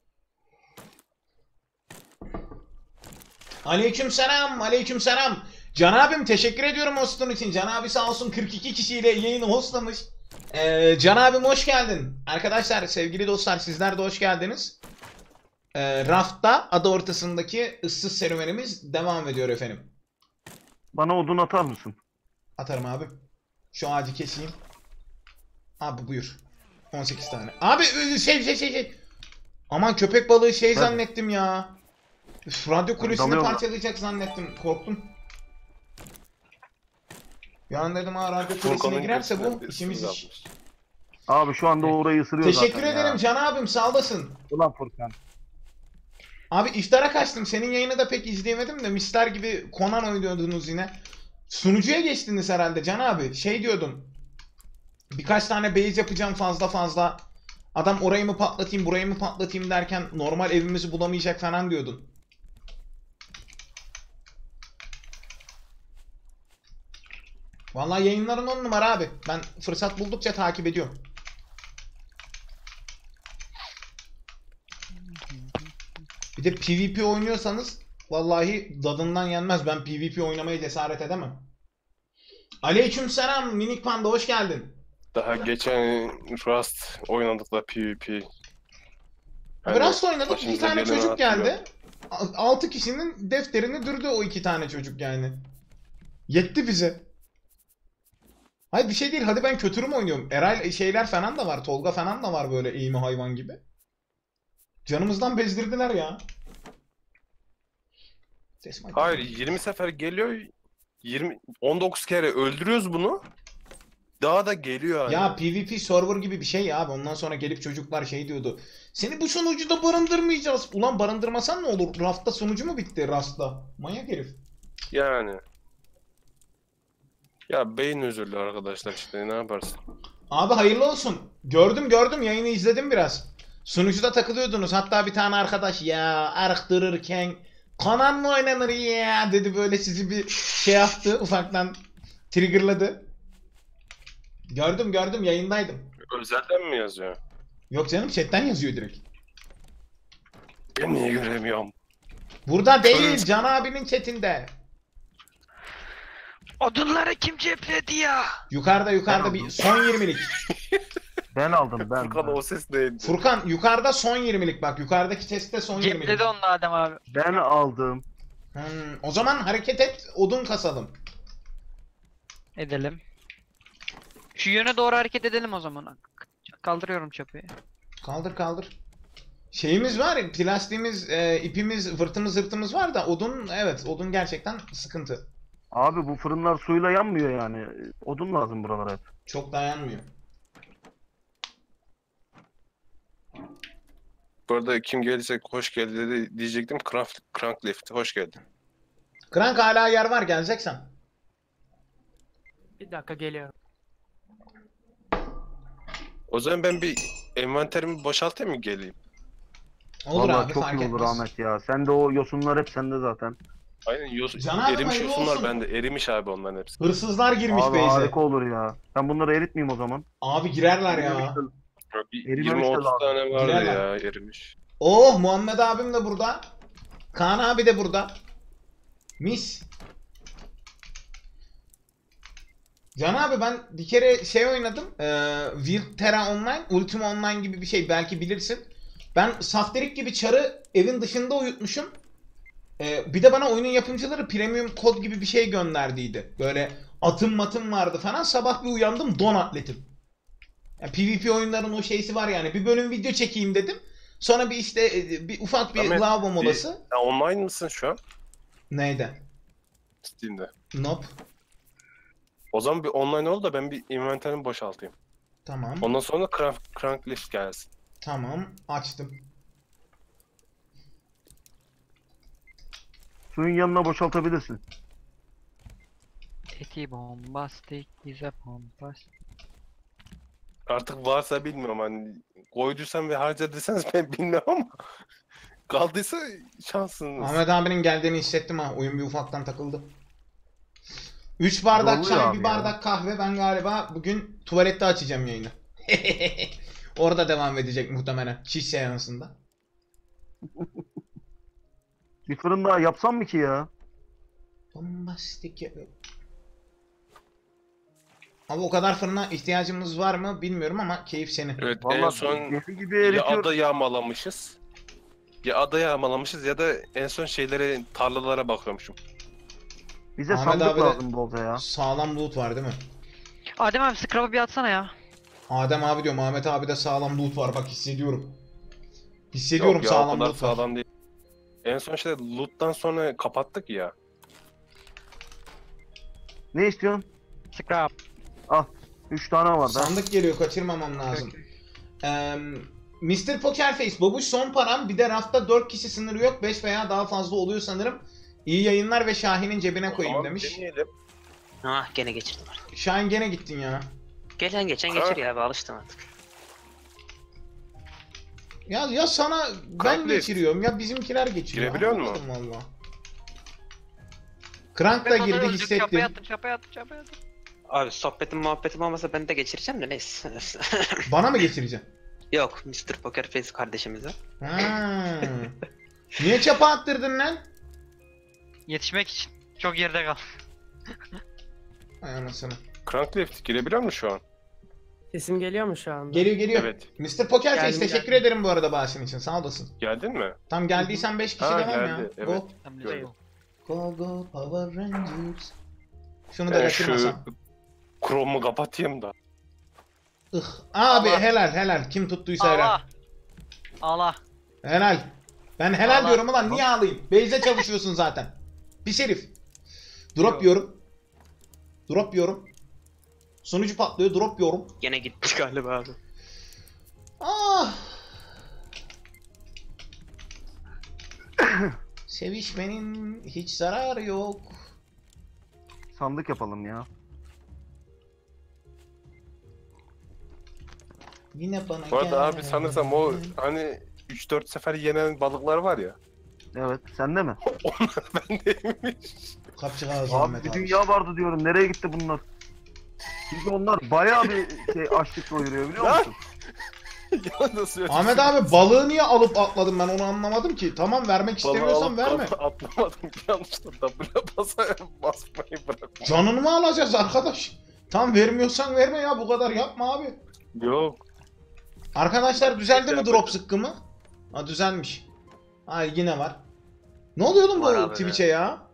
S2: Aleykümselam, aleykümselam. Can abim teşekkür ediyorum hostun için. Can abi sağ olsun 42 kişiyle yayını hostlamış. Can abim hoş geldin. Arkadaşlar, sevgili dostlar, sizler de hoş geldiniz. Rafta adı ortasındaki ıssız serüvenimiz devam ediyor efendim.
S1: Bana odun atar mısın?
S2: Atarım abi. Şu ağacı keseyim. Abi buyur. 18 tane. Abi şey. Aman köpek balığı şey zannettim ya. Üf, radyo kulesini
S1: dalıyorum.
S2: parçalayacak zannettim. Korktum. Bir an dedim radyo kulesine
S7: Furkan'ın
S2: girerse
S7: götünden
S2: bu
S7: bir
S2: işimiz
S7: ısırık
S2: iş.
S7: almış.
S1: Abi şu anda orayı ısırıyor
S2: Teşekkür
S1: zaten
S2: ederim
S1: ya.
S2: Can abim, sağ olasın.
S1: Ulan Furkan.
S2: Abi iftara kaçtım. Senin yayını da pek izleyemedim de Mister gibi Conan oynuyordunuz yine. Sunucuya geçtiniz herhalde Can abi. Şey diyordun. Birkaç tane base yapacağım fazla. Adam orayı mı patlatayım, burayı mı patlatayım derken normal evimizi bulamayacak falan diyordun. Vallahi yayınların 10 numara abi. Ben fırsat buldukça takip ediyorum. Bir de PvP oynuyorsanız vallahi dadından yenmez. Ben PvP oynamaya cesaret edemem. Aleykümselam Minik Panda, hoş geldin.
S7: Daha geçen Rust oynadık da PvP.
S2: Abi Rust oynadık, 2
S7: başımıza
S2: tane
S7: geleni
S2: çocuk geldi.
S7: hatırlıyorum.
S2: 6 kişinin defterini dürdü o 2 tane çocuk yani. Yetti bize. Hayır bir şey değil, hadi ben kötürüm oynuyorum. Eray şeyler falan da var, Tolga falan da var böyle eğimi hayvan gibi. Canımızdan bezdirdiler ya.
S7: Hayır 20 sefer geliyor. 19 kere öldürüyoruz bunu. Daha da geliyor hani.
S2: Ya PvP server gibi bir şey ya abi. Ondan sonra gelip çocuklar şey diyordu. Seni bu sunucuda barındırmayacağız. Ulan barındırmasan ne olur? Rafta sunucu mu bitti Rast'ta? Manyak herif.
S7: Yani. Ya beyin özürlü arkadaşlar işte ne yaparsın?
S2: Abi hayırlı olsun. Gördüm yayını izledim biraz. Sunucuda takılıyordunuz. Hatta bir tane arkadaş ya arıktırırken Conan mı oynanır ya dedi, böyle sizi bir şey yaptı, ufaktan triggerladı. Gördüm yayındaydım.
S7: Özelden mi yazıyor?
S2: Yok canım, chatten yazıyor direkt.
S7: Ben niye göremiyorum?
S2: Burada değil, Can abinin chatinde.
S4: Odunları kim cepledi ya?
S2: Yukarıda bir son 20'lik.
S1: Ben aldım ben.
S7: Furkan o ses neydi?
S2: Furkan yukarıda son 20'lik bak. Yukarıdaki chestte son 20'lik.
S4: Cepledi onu Adem abi.
S1: Ben aldım.
S2: O zaman hareket et, odun kasalım.
S4: Edelim. Şu yöne doğru hareket edelim o zaman. Kaldırıyorum çapıyı.
S2: Kaldır. Şeyimiz var ya, plastiğimiz, ipimiz, vırtımız zırtımız var da odun, evet odun gerçekten sıkıntı.
S1: Abi bu fırınlar suyla yanmıyor yani. Odun lazım buralara hep.
S2: Çok dayanmıyor.
S7: Bu arada kim gelirse hoş geldi dedi diyecektim. Cranklift hoş geldin.
S2: Krank hala yer var, geleceksen.
S8: Bir dakika geliyorum.
S7: O zaman ben bir envanterimi boşaltayım mı geleyim?
S2: Olur
S1: Vallahi
S2: abi,
S1: çok
S2: fark
S1: iyi olur
S2: etmez.
S1: Ahmet ya. Sende o yosunlar hep sende zaten.
S7: Aynen
S2: Can abi,
S7: erimiş
S2: hayırlı
S7: yosunlar
S2: olsun.
S7: bende. Erimiş abi onların hepsi.
S2: Hırsızlar girmiş
S1: Abi
S2: base'e.
S1: harika olur ya. Ben bunları eritmeyeyim o zaman.
S2: Abi girerler ya.
S1: Erimemiş de
S7: 20-30
S1: lazım.
S7: tane vardı
S2: Girerler.
S7: ya erimiş.
S2: Oh, Muhammed abim de burada. Kaan abi de burada. Mis. Can abi, ben bir kere şey oynadım. Wild Terra Online, Ultima Online gibi bir şey, belki bilirsin. Ben saftirik gibi çarı evin dışında uyutmuşum. Bir de bana oyunun yapımcıları premium kod gibi bir şey gönderdiydi. Böyle atım matım vardı falan. Sabah bir uyandım, don atletim. Yani PvP oyunların o şeysi var yani. Bir bölüm video çekeyim dedim. Sonra bir işte bir ufak bir
S7: Ahmet,
S2: lavabo molası.
S7: Sen online mısın şu an?
S2: Neydi?
S7: Steam'de.
S2: Nope.
S7: O zaman bir online ol da ben bir envanterimi boşaltayım.
S2: Tamam.
S7: Ondan sonra Cranklift gelsin.
S2: Tamam. Açtım.
S1: Suyun yanına boşaltabilirsin.
S4: Eti bombastik, bize bombastik.
S7: Artık varsa bilmiyorum hani koyduysan ve harcadıysanız ben bilmiyorum ama kaldıysa şansınız.
S2: Ahmet abinin geldiğini hissettim ha. Oyun bir ufaktan takıldı. 3 bardak
S1: Zorluyor
S2: çay,
S1: abi
S2: bir
S1: ya.
S2: bardak kahve. Ben galiba bugün tuvalette açacağım yayını. Orada devam edecek muhtemelen. Çiş seansında.
S1: Bir fırın daha yapsam mı ki ya?
S2: Bombastik. Abi o kadar fırına ihtiyacımız var mı bilmiyorum ama keyif senin.
S7: Evet en
S1: Vallahi
S7: son
S1: deli gibi
S7: ya
S1: eritiyor.
S7: ada yağmalamışız. Ya ada yağmalamışız ya da en son şeylere tarlalara bakıyormuşum.
S1: Bize
S2: Ahmet
S1: sandık
S2: abi de-
S1: lazım bolca ya.
S2: Sağlam loot var değil mi?
S4: Adem abi scrub'ı bir atsana ya.
S2: Adem abi diyorum, Ahmet abi de sağlam loot var, bak hissediyorum. Hissediyorum,
S7: Yok ya o
S2: sağlam
S7: kadar
S2: loot var.
S7: sağlam değil. En son işte loot'tan sonra kapattık ya.
S1: Ne istiyorsun?
S4: Scrub.
S1: 3 tane var da.
S2: Sandık geliyor, kaçırmamam lazım. Mr. Pokerface, babuş son param, bir de rafta 4 kişi sınırı yok, 5 veya daha fazla oluyor sanırım. İyi yayınlar ve Şahin'in cebine
S7: O
S2: koyayım
S7: zaman
S2: demiş.
S7: deneyelim.
S3: Ah gene geçirdim artık.
S2: Şahin gene gittin ya.
S3: Geçen geçen geçir ya abi, alıştım artık.
S2: Ya sana ben
S7: Cranklift.
S2: geçiriyorum ya bizimkiler geçiriyor.
S7: Girebiliyor musun?
S2: Anlamadım valla. Crank da girdi, hissettim.
S4: Çapaya attım.
S3: Abi sohbetim muhabbetim olmasa ben de geçireceğim de neyse.
S2: Bana mı geçireceksin?
S3: Yok Mr. Poker Face kardeşimize.
S2: Ha. Niye çapa attırdın lan?
S4: Yetişmek için. Çok geride kal.
S2: Ay anasını.
S7: Cranklift girebiliyor mu şu an?
S8: Sesim geliyor mu şu anda?
S2: Geliyor.
S7: Evet.
S2: Mr. Pokerface
S8: Geldim,
S2: teşekkür
S8: geldim.
S2: ederim bu arada bağışın için, sağ olasın.
S7: Geldin mi?
S2: Tam geldiysen 5 kişi
S7: Ha,
S2: devam ya.
S7: geldi,
S2: Go.
S7: evet.
S4: Tam
S7: Gördüm.
S4: güzel.
S2: Go Power Rangers. Şunu da
S7: Şu
S2: kaçırmasam.
S7: Chrome'u kapatayım da.
S2: Abi
S4: Allah.
S2: helal. Kim tuttuysa helal.
S4: Allah. Allah.
S2: Helal. Ben helal
S4: Allah.
S2: diyorum ulan, niye ağlayayım? Base'e çalışıyorsun zaten. Pis herif. Drop yorum. Sonucu patlıyor, drop yorum.
S3: Gene gitmiş galiba abi.
S2: Ah. Sevişmenin hiç zararı yok.
S1: Sandık yapalım ya.
S2: Yine bana
S7: Bu arada abi
S2: gel.
S7: sanırsam o hani 3-4 sefer yenen balıklar var ya.
S1: Evet, sende mi?
S7: Bendeymiş.
S2: Kapçık ağzı
S1: Abi
S2: Ahmet
S1: bir
S2: abi.
S1: dünya vardı diyorum. Nereye gitti bunlar? Çünkü onlar bayağı bir açlık doyuruyor biliyor musun?
S7: Ya nasıl
S2: Ahmet abi balığı niye alıp atladım ben onu anlamadım ki. Tamam vermek
S7: Balığı
S2: istemiyorsan
S7: alıp
S2: verme.
S7: Atlamadım yanlışlıkla basmayı bırak.
S2: Canını mı alacağız arkadaş? Tam vermiyorsan verme ya bu kadar yapma abi.
S7: Yok.
S2: Arkadaşlar düzeldi mi drop zıkkımı? Ha düzelmiş. Ha yine var. Ne oluyor oğlum
S6: Var
S2: bu
S6: abi
S2: Twitch'e ya?